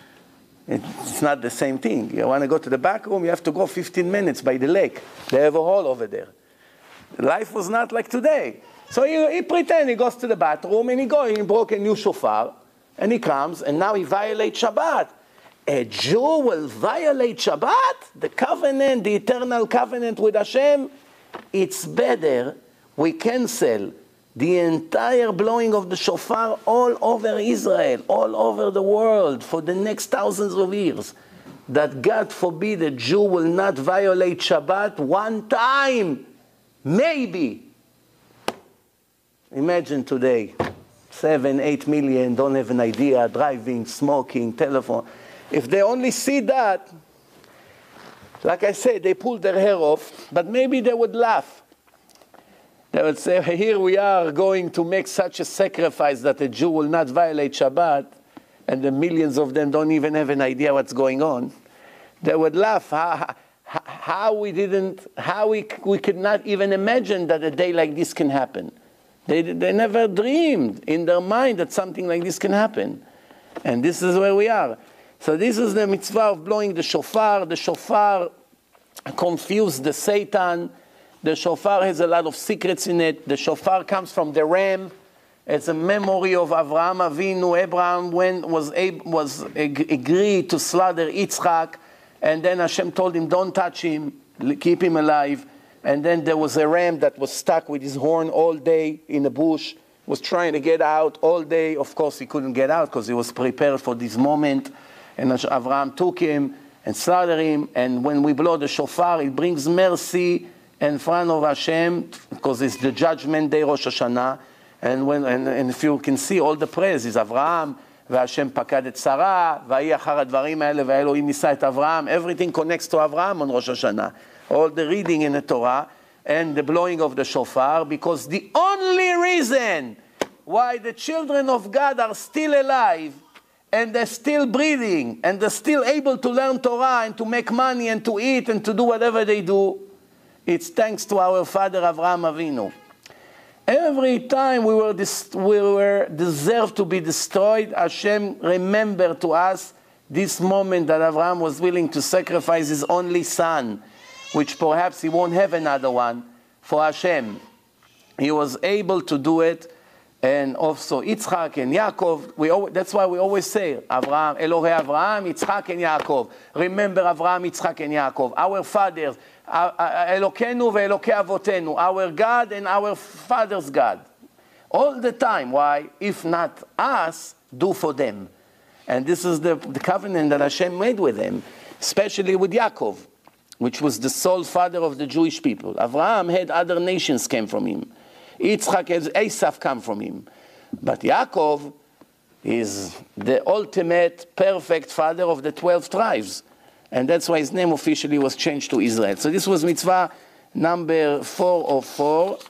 It's not the same thing. You want to go to the back room, you have to go fifteen minutes by the lake. They have a hall over there. Life was not like today. So he, he pretends he goes to the bathroom and he goes, he broke a new shofar, and he comes, and now he violates Shabbat. A Jew will violate Shabbat? The covenant, the eternal covenant with Hashem? It's better we cancel the entire blowing of the shofar all over Israel, all over the world for the next thousands of years. That God forbid a Jew will not violate Shabbat one time. Maybe. Imagine today, seven, eight million don't have an idea, driving, smoking, telephone. If they only see that, like I said, they pull their hair off, but maybe they would laugh. They would say, here we are going to make such a sacrifice that a Jew will not violate Shabbat, and the millions of them don't even have an idea what's going on, they would laugh how, how we didn't, how we, we could not even imagine that a day like this can happen. They, they never dreamed in their mind that something like this can happen. And this is where we are. So this is the mitzvah of blowing the shofar. The shofar confused the Satan. The shofar has a lot of secrets in it. The shofar comes from the ram. It's a memory of Avraham Avinu. Abraham when was, was ag agreed to slaughter Yitzchak. And then Hashem told him, don't touch him, keep him alive. And then there was a ram that was stuck with his horn all day in a bush, was trying to get out all day. Of course, he couldn't get out because he was prepared for this moment. And Avraham took him and slaughtered him. And when we blow the shofar, it brings mercy in front of Hashem, because it's the judgment day, Rosh Hashanah. And, when, and, and if you can see all the praises, Avraham, והשם פקד את שרה, ויהי אחר הדברים האלה, והאלוהים ניסה את אברהם, everything connects to Avraham on Rosh Hashanah. All the reading in the Torah, and the blowing of the shofar, because the only reason why the children of God are still alive, and they're still breathing, and they're still able to learn Torah, and to make money, and to eat, and to do whatever they do, it's thanks to our father Avraham Avinu. Every time we were, we were deserved to be destroyed, Hashem remembered to us this moment that Avraham was willing to sacrifice his only son, which perhaps he won't have another one, for Hashem. He was able to do it, and also Yitzchak and Yaakov. We always, that's why we always say, Avraham, Elohei Avraham, Yitzchak and Yaakov. Remember Avraham, Yitzchak and Yaakov, our fathers, Elokeinu ve'Elokei Avotenu, our God and our father's God. All the time. Why? If not us, do for them. And this is the, the covenant that Hashem made with them, especially with Yaakov, which was the sole father of the Jewish people. Avraham had other nations came from him. Yitzchak has Esav come from him. But Yaakov is the ultimate perfect father of the twelve tribes. And that's why his name officially was changed to Israel. So this was mitzvah number four oh four.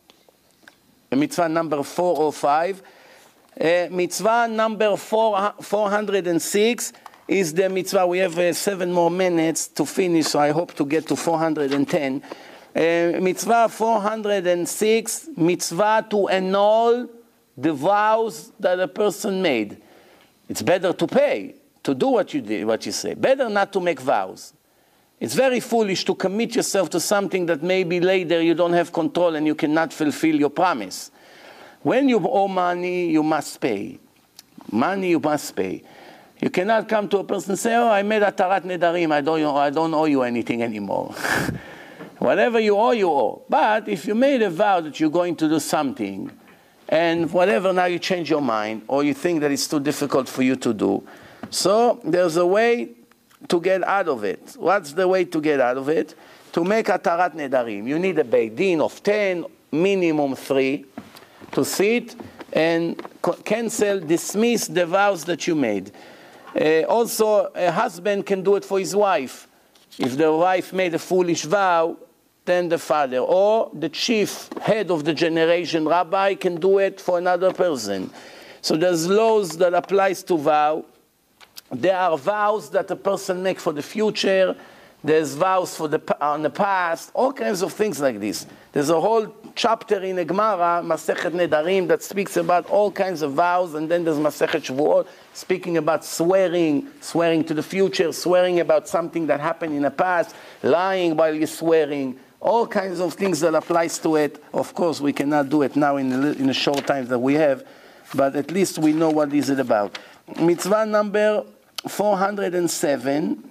Mitzvah number four oh five. Uh, mitzvah number four, four hundred six is the mitzvah. We have uh, seven more minutes to finish, so I hope to get to four hundred ten. Uh, mitzvah four hundred six, mitzvah to annul the vows that a person made. It's better to pay, to do what you did, what you say. Better not to make vows. It's very foolish to commit yourself to something that maybe later you don't have control and you cannot fulfill your promise. When you owe money, you must pay. Money you must pay. You cannot come to a person and say, oh, I made a tarat nedarim, I don't, I don't owe you anything anymore. Whatever you owe, you owe. But if you made a vow that you're going to do something, and whatever, now you change your mind, or you think that it's too difficult for you to do, so there's a way to get out of it. What's the way to get out of it? To make a tarat nedarim. You need a Beit Din of ten, minimum three, to sit and cancel, dismiss the vows that you made. Uh, also, a husband can do it for his wife. If the wife made a foolish vow, then the father, or the chief head of the generation, rabbi, can do it for another person. So there's laws that applies to vow. There are vows that a person makes for the future. There's vows for the on the past. All kinds of things like this. There's a whole chapter in the Gemara, Masechet Nedarim, that speaks about all kinds of vows. And then there's Masechet Shavuot, speaking about swearing, swearing to the future, swearing about something that happened in the past, lying while you're swearing. All kinds of things that applies to it. Of course, we cannot do it now in the, in the short time that we have, but at least we know what is it about. Mitzvah number four hundred seven.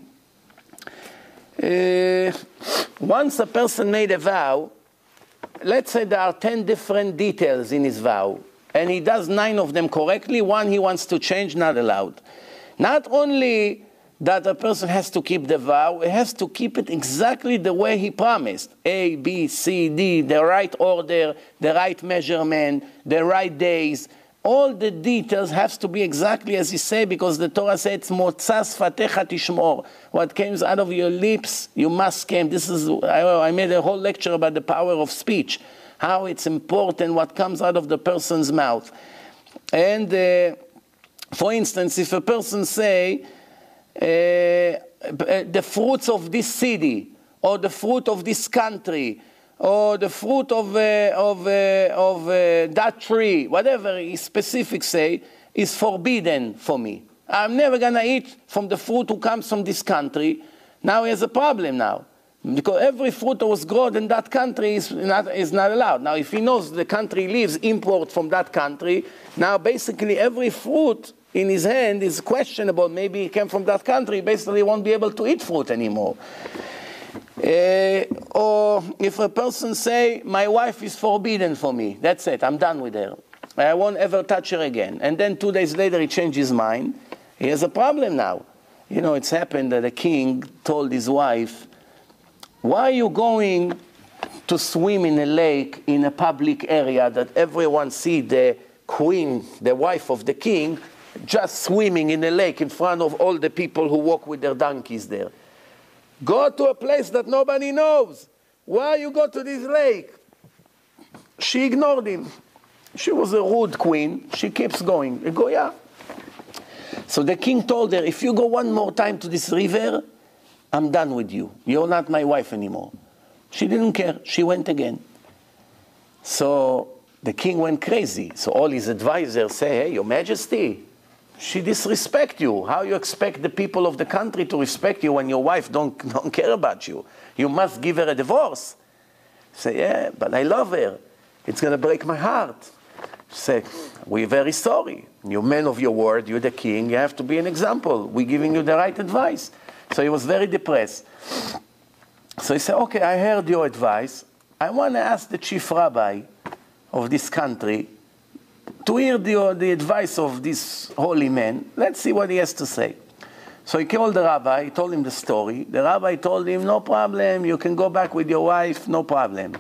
Uh, once a person made a vow, let's say there are ten different details in his vow, and he does nine of them correctly, one he wants to change, not allowed. Not only that a person has to keep the vow, he has to keep it exactly the way he promised. A, B, C, D, the right order, the right measurement, the right days. All the details have to be exactly as he said, because the Torah says, "Motzas fatecha tishmor." What comes out of your lips, you must keep. This is, I, I made a whole lecture about the power of speech, how it's important what comes out of the person's mouth. And uh, For instance, if a person say, uh, the fruits of this city, or the fruit of this country, or the fruit of, uh, of, uh, of uh, that tree, whatever he specific say, is forbidden for me. I'm never going to eat from the fruit who comes from this country. Now he has a problem now. Because every fruit that was grown in that country is not, is not allowed. Now if he knows the country lives import from that country, now basically every fruit in his hand is questionable. Maybe he came from that country, basically he won't be able to eat fruit anymore. Uh, or if a person say, my wife is forbidden for me, that's it, I'm done with her. I won't ever touch her again. And then two days later he changed his mind. He has a problem now. You know, it's happened that a king told his wife, why are you going to swim in a lake in a public area that everyone see the queen, the wife of the king, just swimming in a lake in front of all the people who walk with their donkeys there? Go to a place that nobody knows. Why you go to this lake? She ignored him. She was a rude queen. She keeps going. He go, yeah. So the king told her, if you go one more time to this river, I'm done with you. You're not my wife anymore. She didn't care. She went again. So the king went crazy. So all his advisors say, hey, your majesty, she disrespect you. How you expect the people of the country to respect you when your wife don't, don't care about you? You must give her a divorce. Say, yeah, but I love her. It's going to break my heart. Say, we're very sorry. You're man of your word. You're the king. You have to be an example. We're giving you the right advice. So he was very depressed. So he said, okay, I heard your advice. I want to ask the chief rabbi of this country to hear the, the advice of this holy man. Let's see what he has to say. So he called the rabbi, he told him the story. The rabbi told him, no problem, you can go back with your wife, no problem.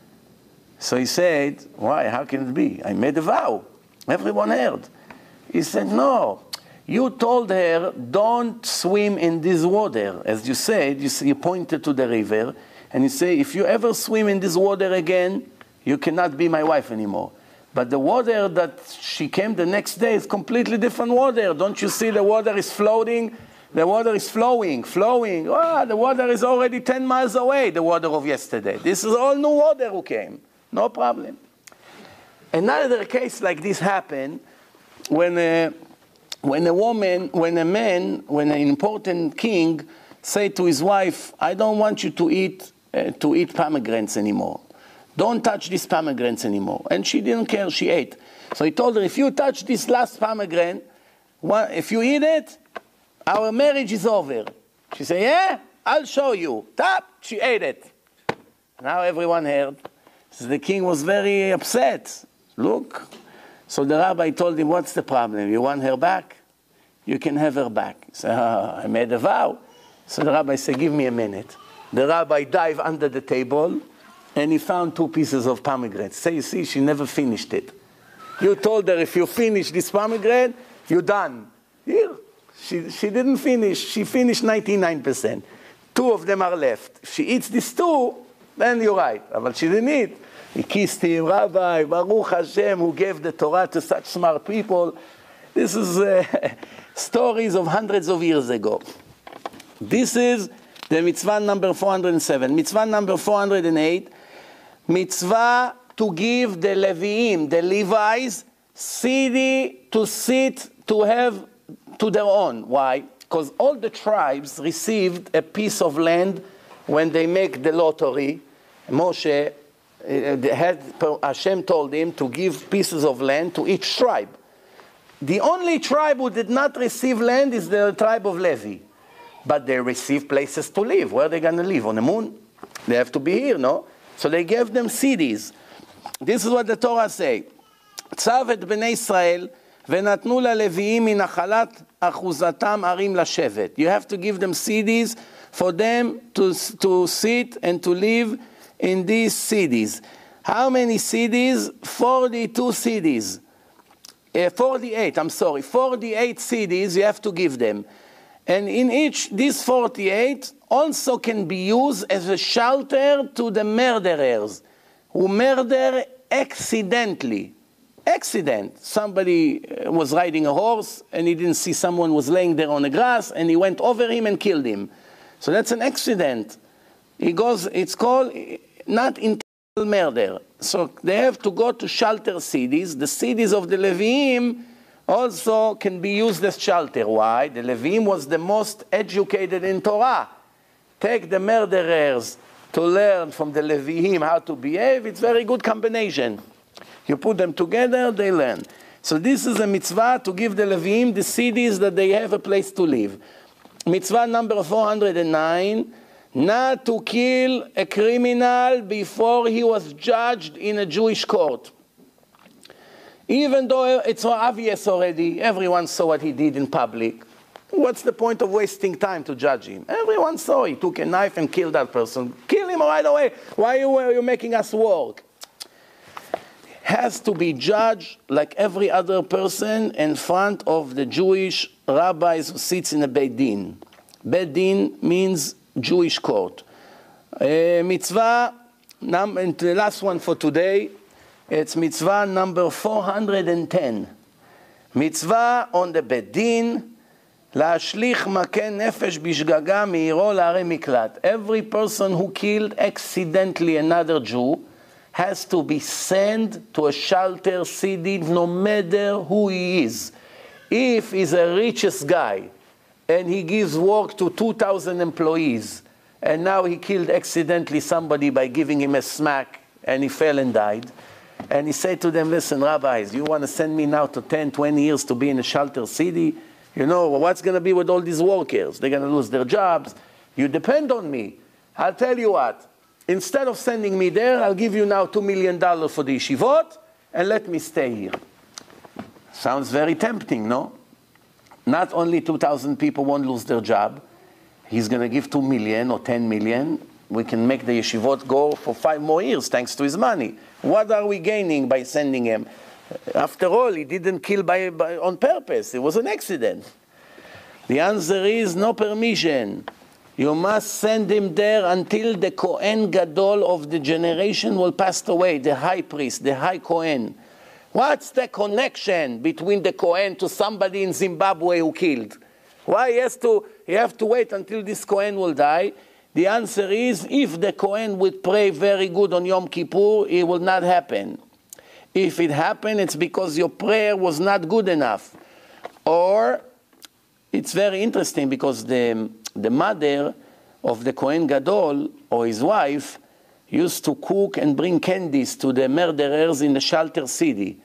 So he said, why, how can it be? I made a vow. Everyone heard. He said, no. You told her, don't swim in this water. As you said, you, you pointed to the river, and you say, if you ever swim in this water again, you cannot be my wife anymore. But the water that she came the next day is completely different water. Don't you see the water is floating? The water is flowing, flowing. Oh, the water is already ten miles away, the water of yesterday. This is all new water who came. No problem. Another case like this happened when a, when a woman, when a man, when an important king say to his wife, I don't want you to eat, uh, to eat pomegranates anymore. Don't touch these pomegranates anymore. And she didn't care, she ate. So he told her, if you touch this last pomegranate, one, if you eat it, our marriage is over. She said, yeah, I'll show you. Tap, she ate it. Now everyone heard. So the king was very upset. Look. So the rabbi told him, what's the problem? You want her back? You can have her back. He said, oh, I made a vow. So the rabbi said, give me a minute. The rabbi dived under the table, and he found two pieces of pomegranate. Say, you see, she never finished it. You told her, if you finish this pomegranate, you're done. Here, she, she didn't finish. She finished ninety-nine percent. Two of them are left. If she eats these two, then you're right. But she didn't eat. He kissed him, Rabbi, Baruch Hashem, who gave the Torah to such smart people. This is uh, stories of hundreds of years ago. This is the mitzvah number four hundred seven. Mitzvah number four hundred eight. Mitzvah to give the Leviim, the Levites, city to sit, to have to their own. Why? Because all the tribes received a piece of land when they make the lottery. Moshe, uh, had, Hashem told him to give pieces of land to each tribe. The only tribe who did not receive land is the tribe of Levi. But they received places to live. Where are they going to live? On the moon? They have to be here, no? So they gave them cities. This is what the Torah says. צב את בני ישראל ונתנו ללוויים מנחלת אחוזתם ערים לשבת. You have to give them cities for them to, to sit and to live in these cities. How many cities? forty-two cities. Uh, forty-eight, I'm sorry. forty-eight cities you have to give them. And in each, these forty-eight also can be used as a shelter to the murderers who murder accidentally. Accident. Somebody was riding a horse and he didn't see someone was laying there on the grass and he went over him and killed him. So that's an accident. He goes, it's called not intentional murder. So they have to go to shelter cities. The cities of the Leviim also can be used as shelter. Why? The Leviim was the most educated in Torah. Take the murderers to learn from the Leviim how to behave. It's a very good combination. You put them together, they learn. So this is a mitzvah to give the Leviim the cities that they have a place to live. Mitzvah number four hundred nine, not to kill a criminal before he was judged in a Jewish court. Even though it's so obvious already, everyone saw what he did in public. What's the point of wasting time to judge him? Everyone saw he took a knife and killed that person. Kill him right away. Why are you making us work? Has to be judged like every other person in front of the Jewish rabbis who sits in a Beit Din. Beit Din means Jewish court. Uh, mitzvah, num and the last one for today, it's mitzvah number four hundred ten. Mitzvah on the Beit Din, להשליך מכה נפש בשגגה מעירו לערי מקלט. Every person who killed accidentally another Jew has to be sent to a shelter city no matter who he is. If he's a richest guy and he gives work to two thousand employees and now he killed accidentally somebody by giving him a smack and he fell and died, and he said to them, listen, rabbis, you want to send me now to ten, twenty years to be in a shelter city? You know, what's going to be with all these workers? They're going to lose their jobs. You depend on me. I'll tell you what. Instead of sending me there, I'll give you now two million dollars for the yeshivot, and let me stay here. Sounds very tempting, no? Not only two thousand people won't lose their job, he's going to give two million or ten million. We can make the yeshivot go for five more years thanks to his money. What are we gaining by sending him? After all, he didn't kill by, by, on purpose. It was an accident. The answer is no permission. You must send him there until the Kohen Gadol of the generation will pass away, the high priest, the high Kohen. What's the connection between the Kohen to somebody in Zimbabwe who killed? Why he has to, you have to wait until this Kohen will die? The answer is, if the Kohen would pray very good on Yom Kippur, it will not happen. If it happened, it's because your prayer was not good enough. Or, it's very interesting because the, the mother of the Kohen Gadol, or his wife, used to cook and bring candies to the murderers in the shelter city.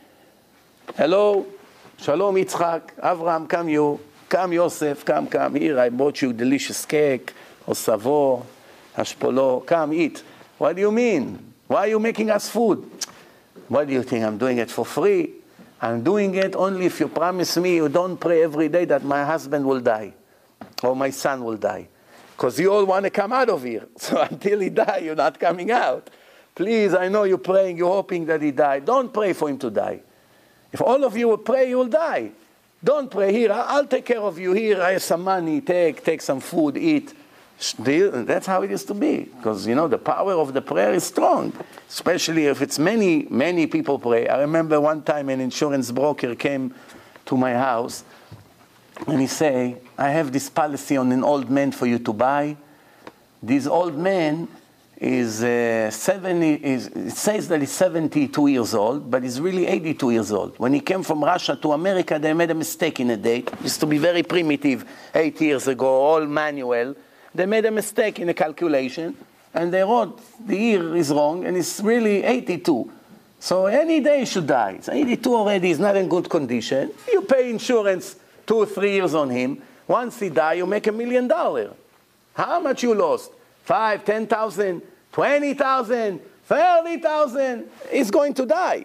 Hello, Shalom Yitzchak, Avraham, come you, come Yosef, come, come, here, I brought you delicious cake, or savo, hashpolo, come eat. What do you mean? Why are you making us food? What do you think, I'm doing it for free? I'm doing it only if you promise me you don't pray every day that my husband will die, or my son will die. Because you all want to come out of here. So until he dies, you're not coming out. Please, I know you're praying, you're hoping that he died. Don't pray for him to die. If all of you will pray, you will die. Don't pray here, I'll take care of you here, I have some money, take, take some food, eat. That's how it used to be. Because, you know, the power of the prayer is strong. Especially if it's many, many people pray. I remember one time an insurance broker came to my house and he said, I have this policy on an old man for you to buy. This old man is uh, seventy, is, it says that he's seventy-two years old, but he's really eighty-two years old. When he came from Russia to America, they made a mistake in a date. It used to be very primitive eight years ago, all manual. They made a mistake in the calculation, and they wrote the year is wrong, and it's really eighty-two. So any day he should die. It's eighty-two already, he's not in good condition. You pay insurance two or three years on him. Once he dies, you make a million dollars. How much you lost? Five, ten thousand, twenty thousand, thirty thousand. He's going to die.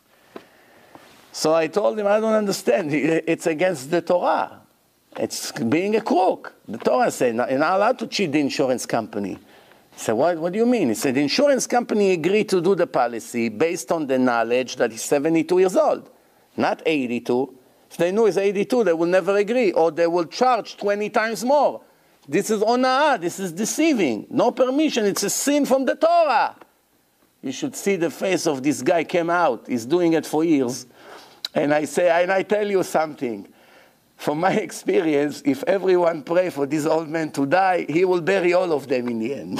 So I told him, I don't understand. It's against the Torah. It's being a crook. The Torah said, you're not allowed to cheat the insurance company. He said, what, what do you mean? He said, the insurance company agreed to do the policy based on the knowledge that he's seventy-two years old, not eighty-two. If they knew he's eighty-two, they will never agree, or they will charge twenty times more. This is ona'ah, this is deceiving. No permission, it's a sin from the Torah. You should see the face of this guy came out. He's doing it for years. And I say, and I tell you something. From my experience, if everyone pray for this old man to die, he will bury all of them in the end.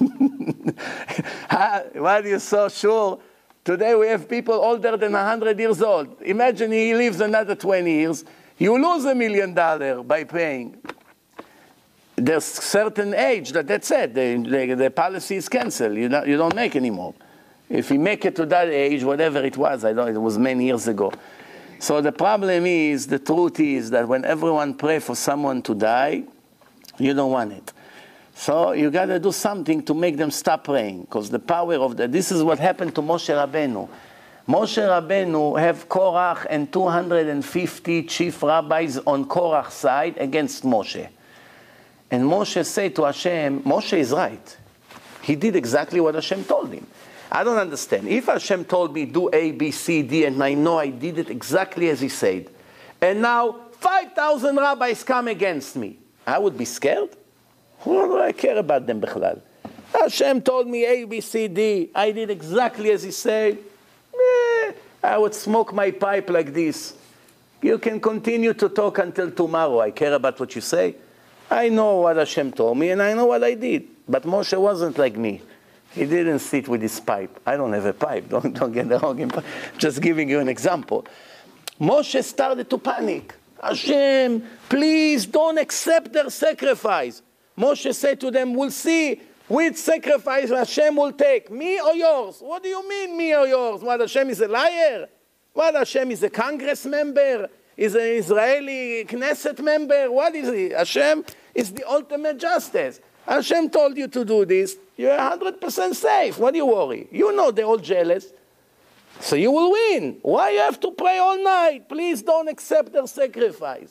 Why are you so sure? Today we have people older than one hundred years old. Imagine he lives another twenty years. You lose a million dollars by paying. There's certain age that that's it. The, the, the policy is canceled. You don't, you don't make anymore. If you make it to that age, whatever it was, I don't know, it was many years ago. So the problem is, the truth is that when everyone pray for someone to die, you don't want it. So you got to do something to make them stop praying, because the power of the, this is what happened to Moshe Rabbeinu. Moshe Rabbeinu have Korach and two hundred fifty chief rabbis on Korach's side against Moshe. And Moshe said to Hashem, Moshe is right. He did exactly what Hashem told him. I don't understand. If Hashem told me do A, B, C, D, and I know I did it exactly as he said, and now five thousand rabbis come against me, I would be scared? What do I care about them, Bechlal? Hashem told me A, B, C, D. I did exactly as he said. Eh, I would smoke my pipe like this. You can continue to talk until tomorrow. I care about what you say. I know what Hashem told me, and I know what I did. But Moshe wasn't like me. He didn't sit with his pipe. I don't have a pipe. Don't, don't get the wrong impression. Just giving you an example. Moshe started to panic. Hashem, please don't accept their sacrifice. Moshe said to them, we'll see which sacrifice Hashem will take, me or yours. What do you mean, me or yours? What, Hashem is a liar? What, Hashem is a Congress member? Is an Israeli Knesset member? What is he? Hashem is the ultimate justice. Hashem told you to do this. You're one hundred percent safe. What do you worry? You know they're all jealous. So you will win. Why you have to pray all night? Please don't accept their sacrifice.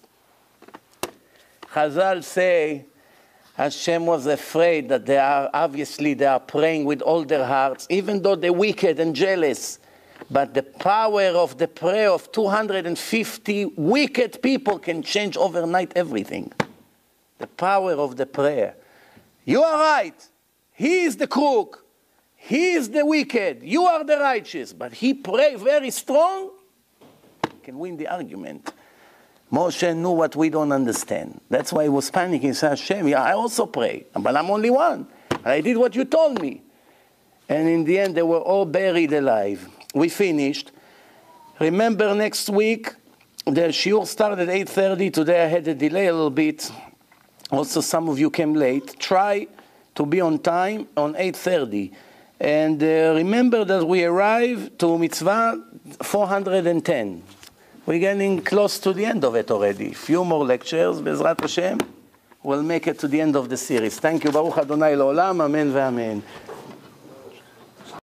Chazal say, Hashem was afraid that they are, obviously they are praying with all their hearts, even though they're wicked and jealous. But the power of the prayer of two hundred fifty wicked people can change overnight everything. The power of the prayer. You are right. He is the crook. He is the wicked. You are the righteous. But he pray very strong, can win the argument. Moshe knew what we don't understand. That's why he was panicking. He said, Hashem, yeah, I also pray, but I'm only one. I did what you told me. And in the end, they were all buried alive. We finished. Remember, next week, the shiur started at eight thirty. Today I had a delay a little bit. Also, some of you came late. Try to be on time on eight thirty. And uh, remember that we arrived to mitzvah four hundred ten. We're getting close to the end of it already. Few more lectures, Bezrat Hashem. We'll make it to the end of the series. Thank you. Baruch Adonai L'olam. Amen ve'amen.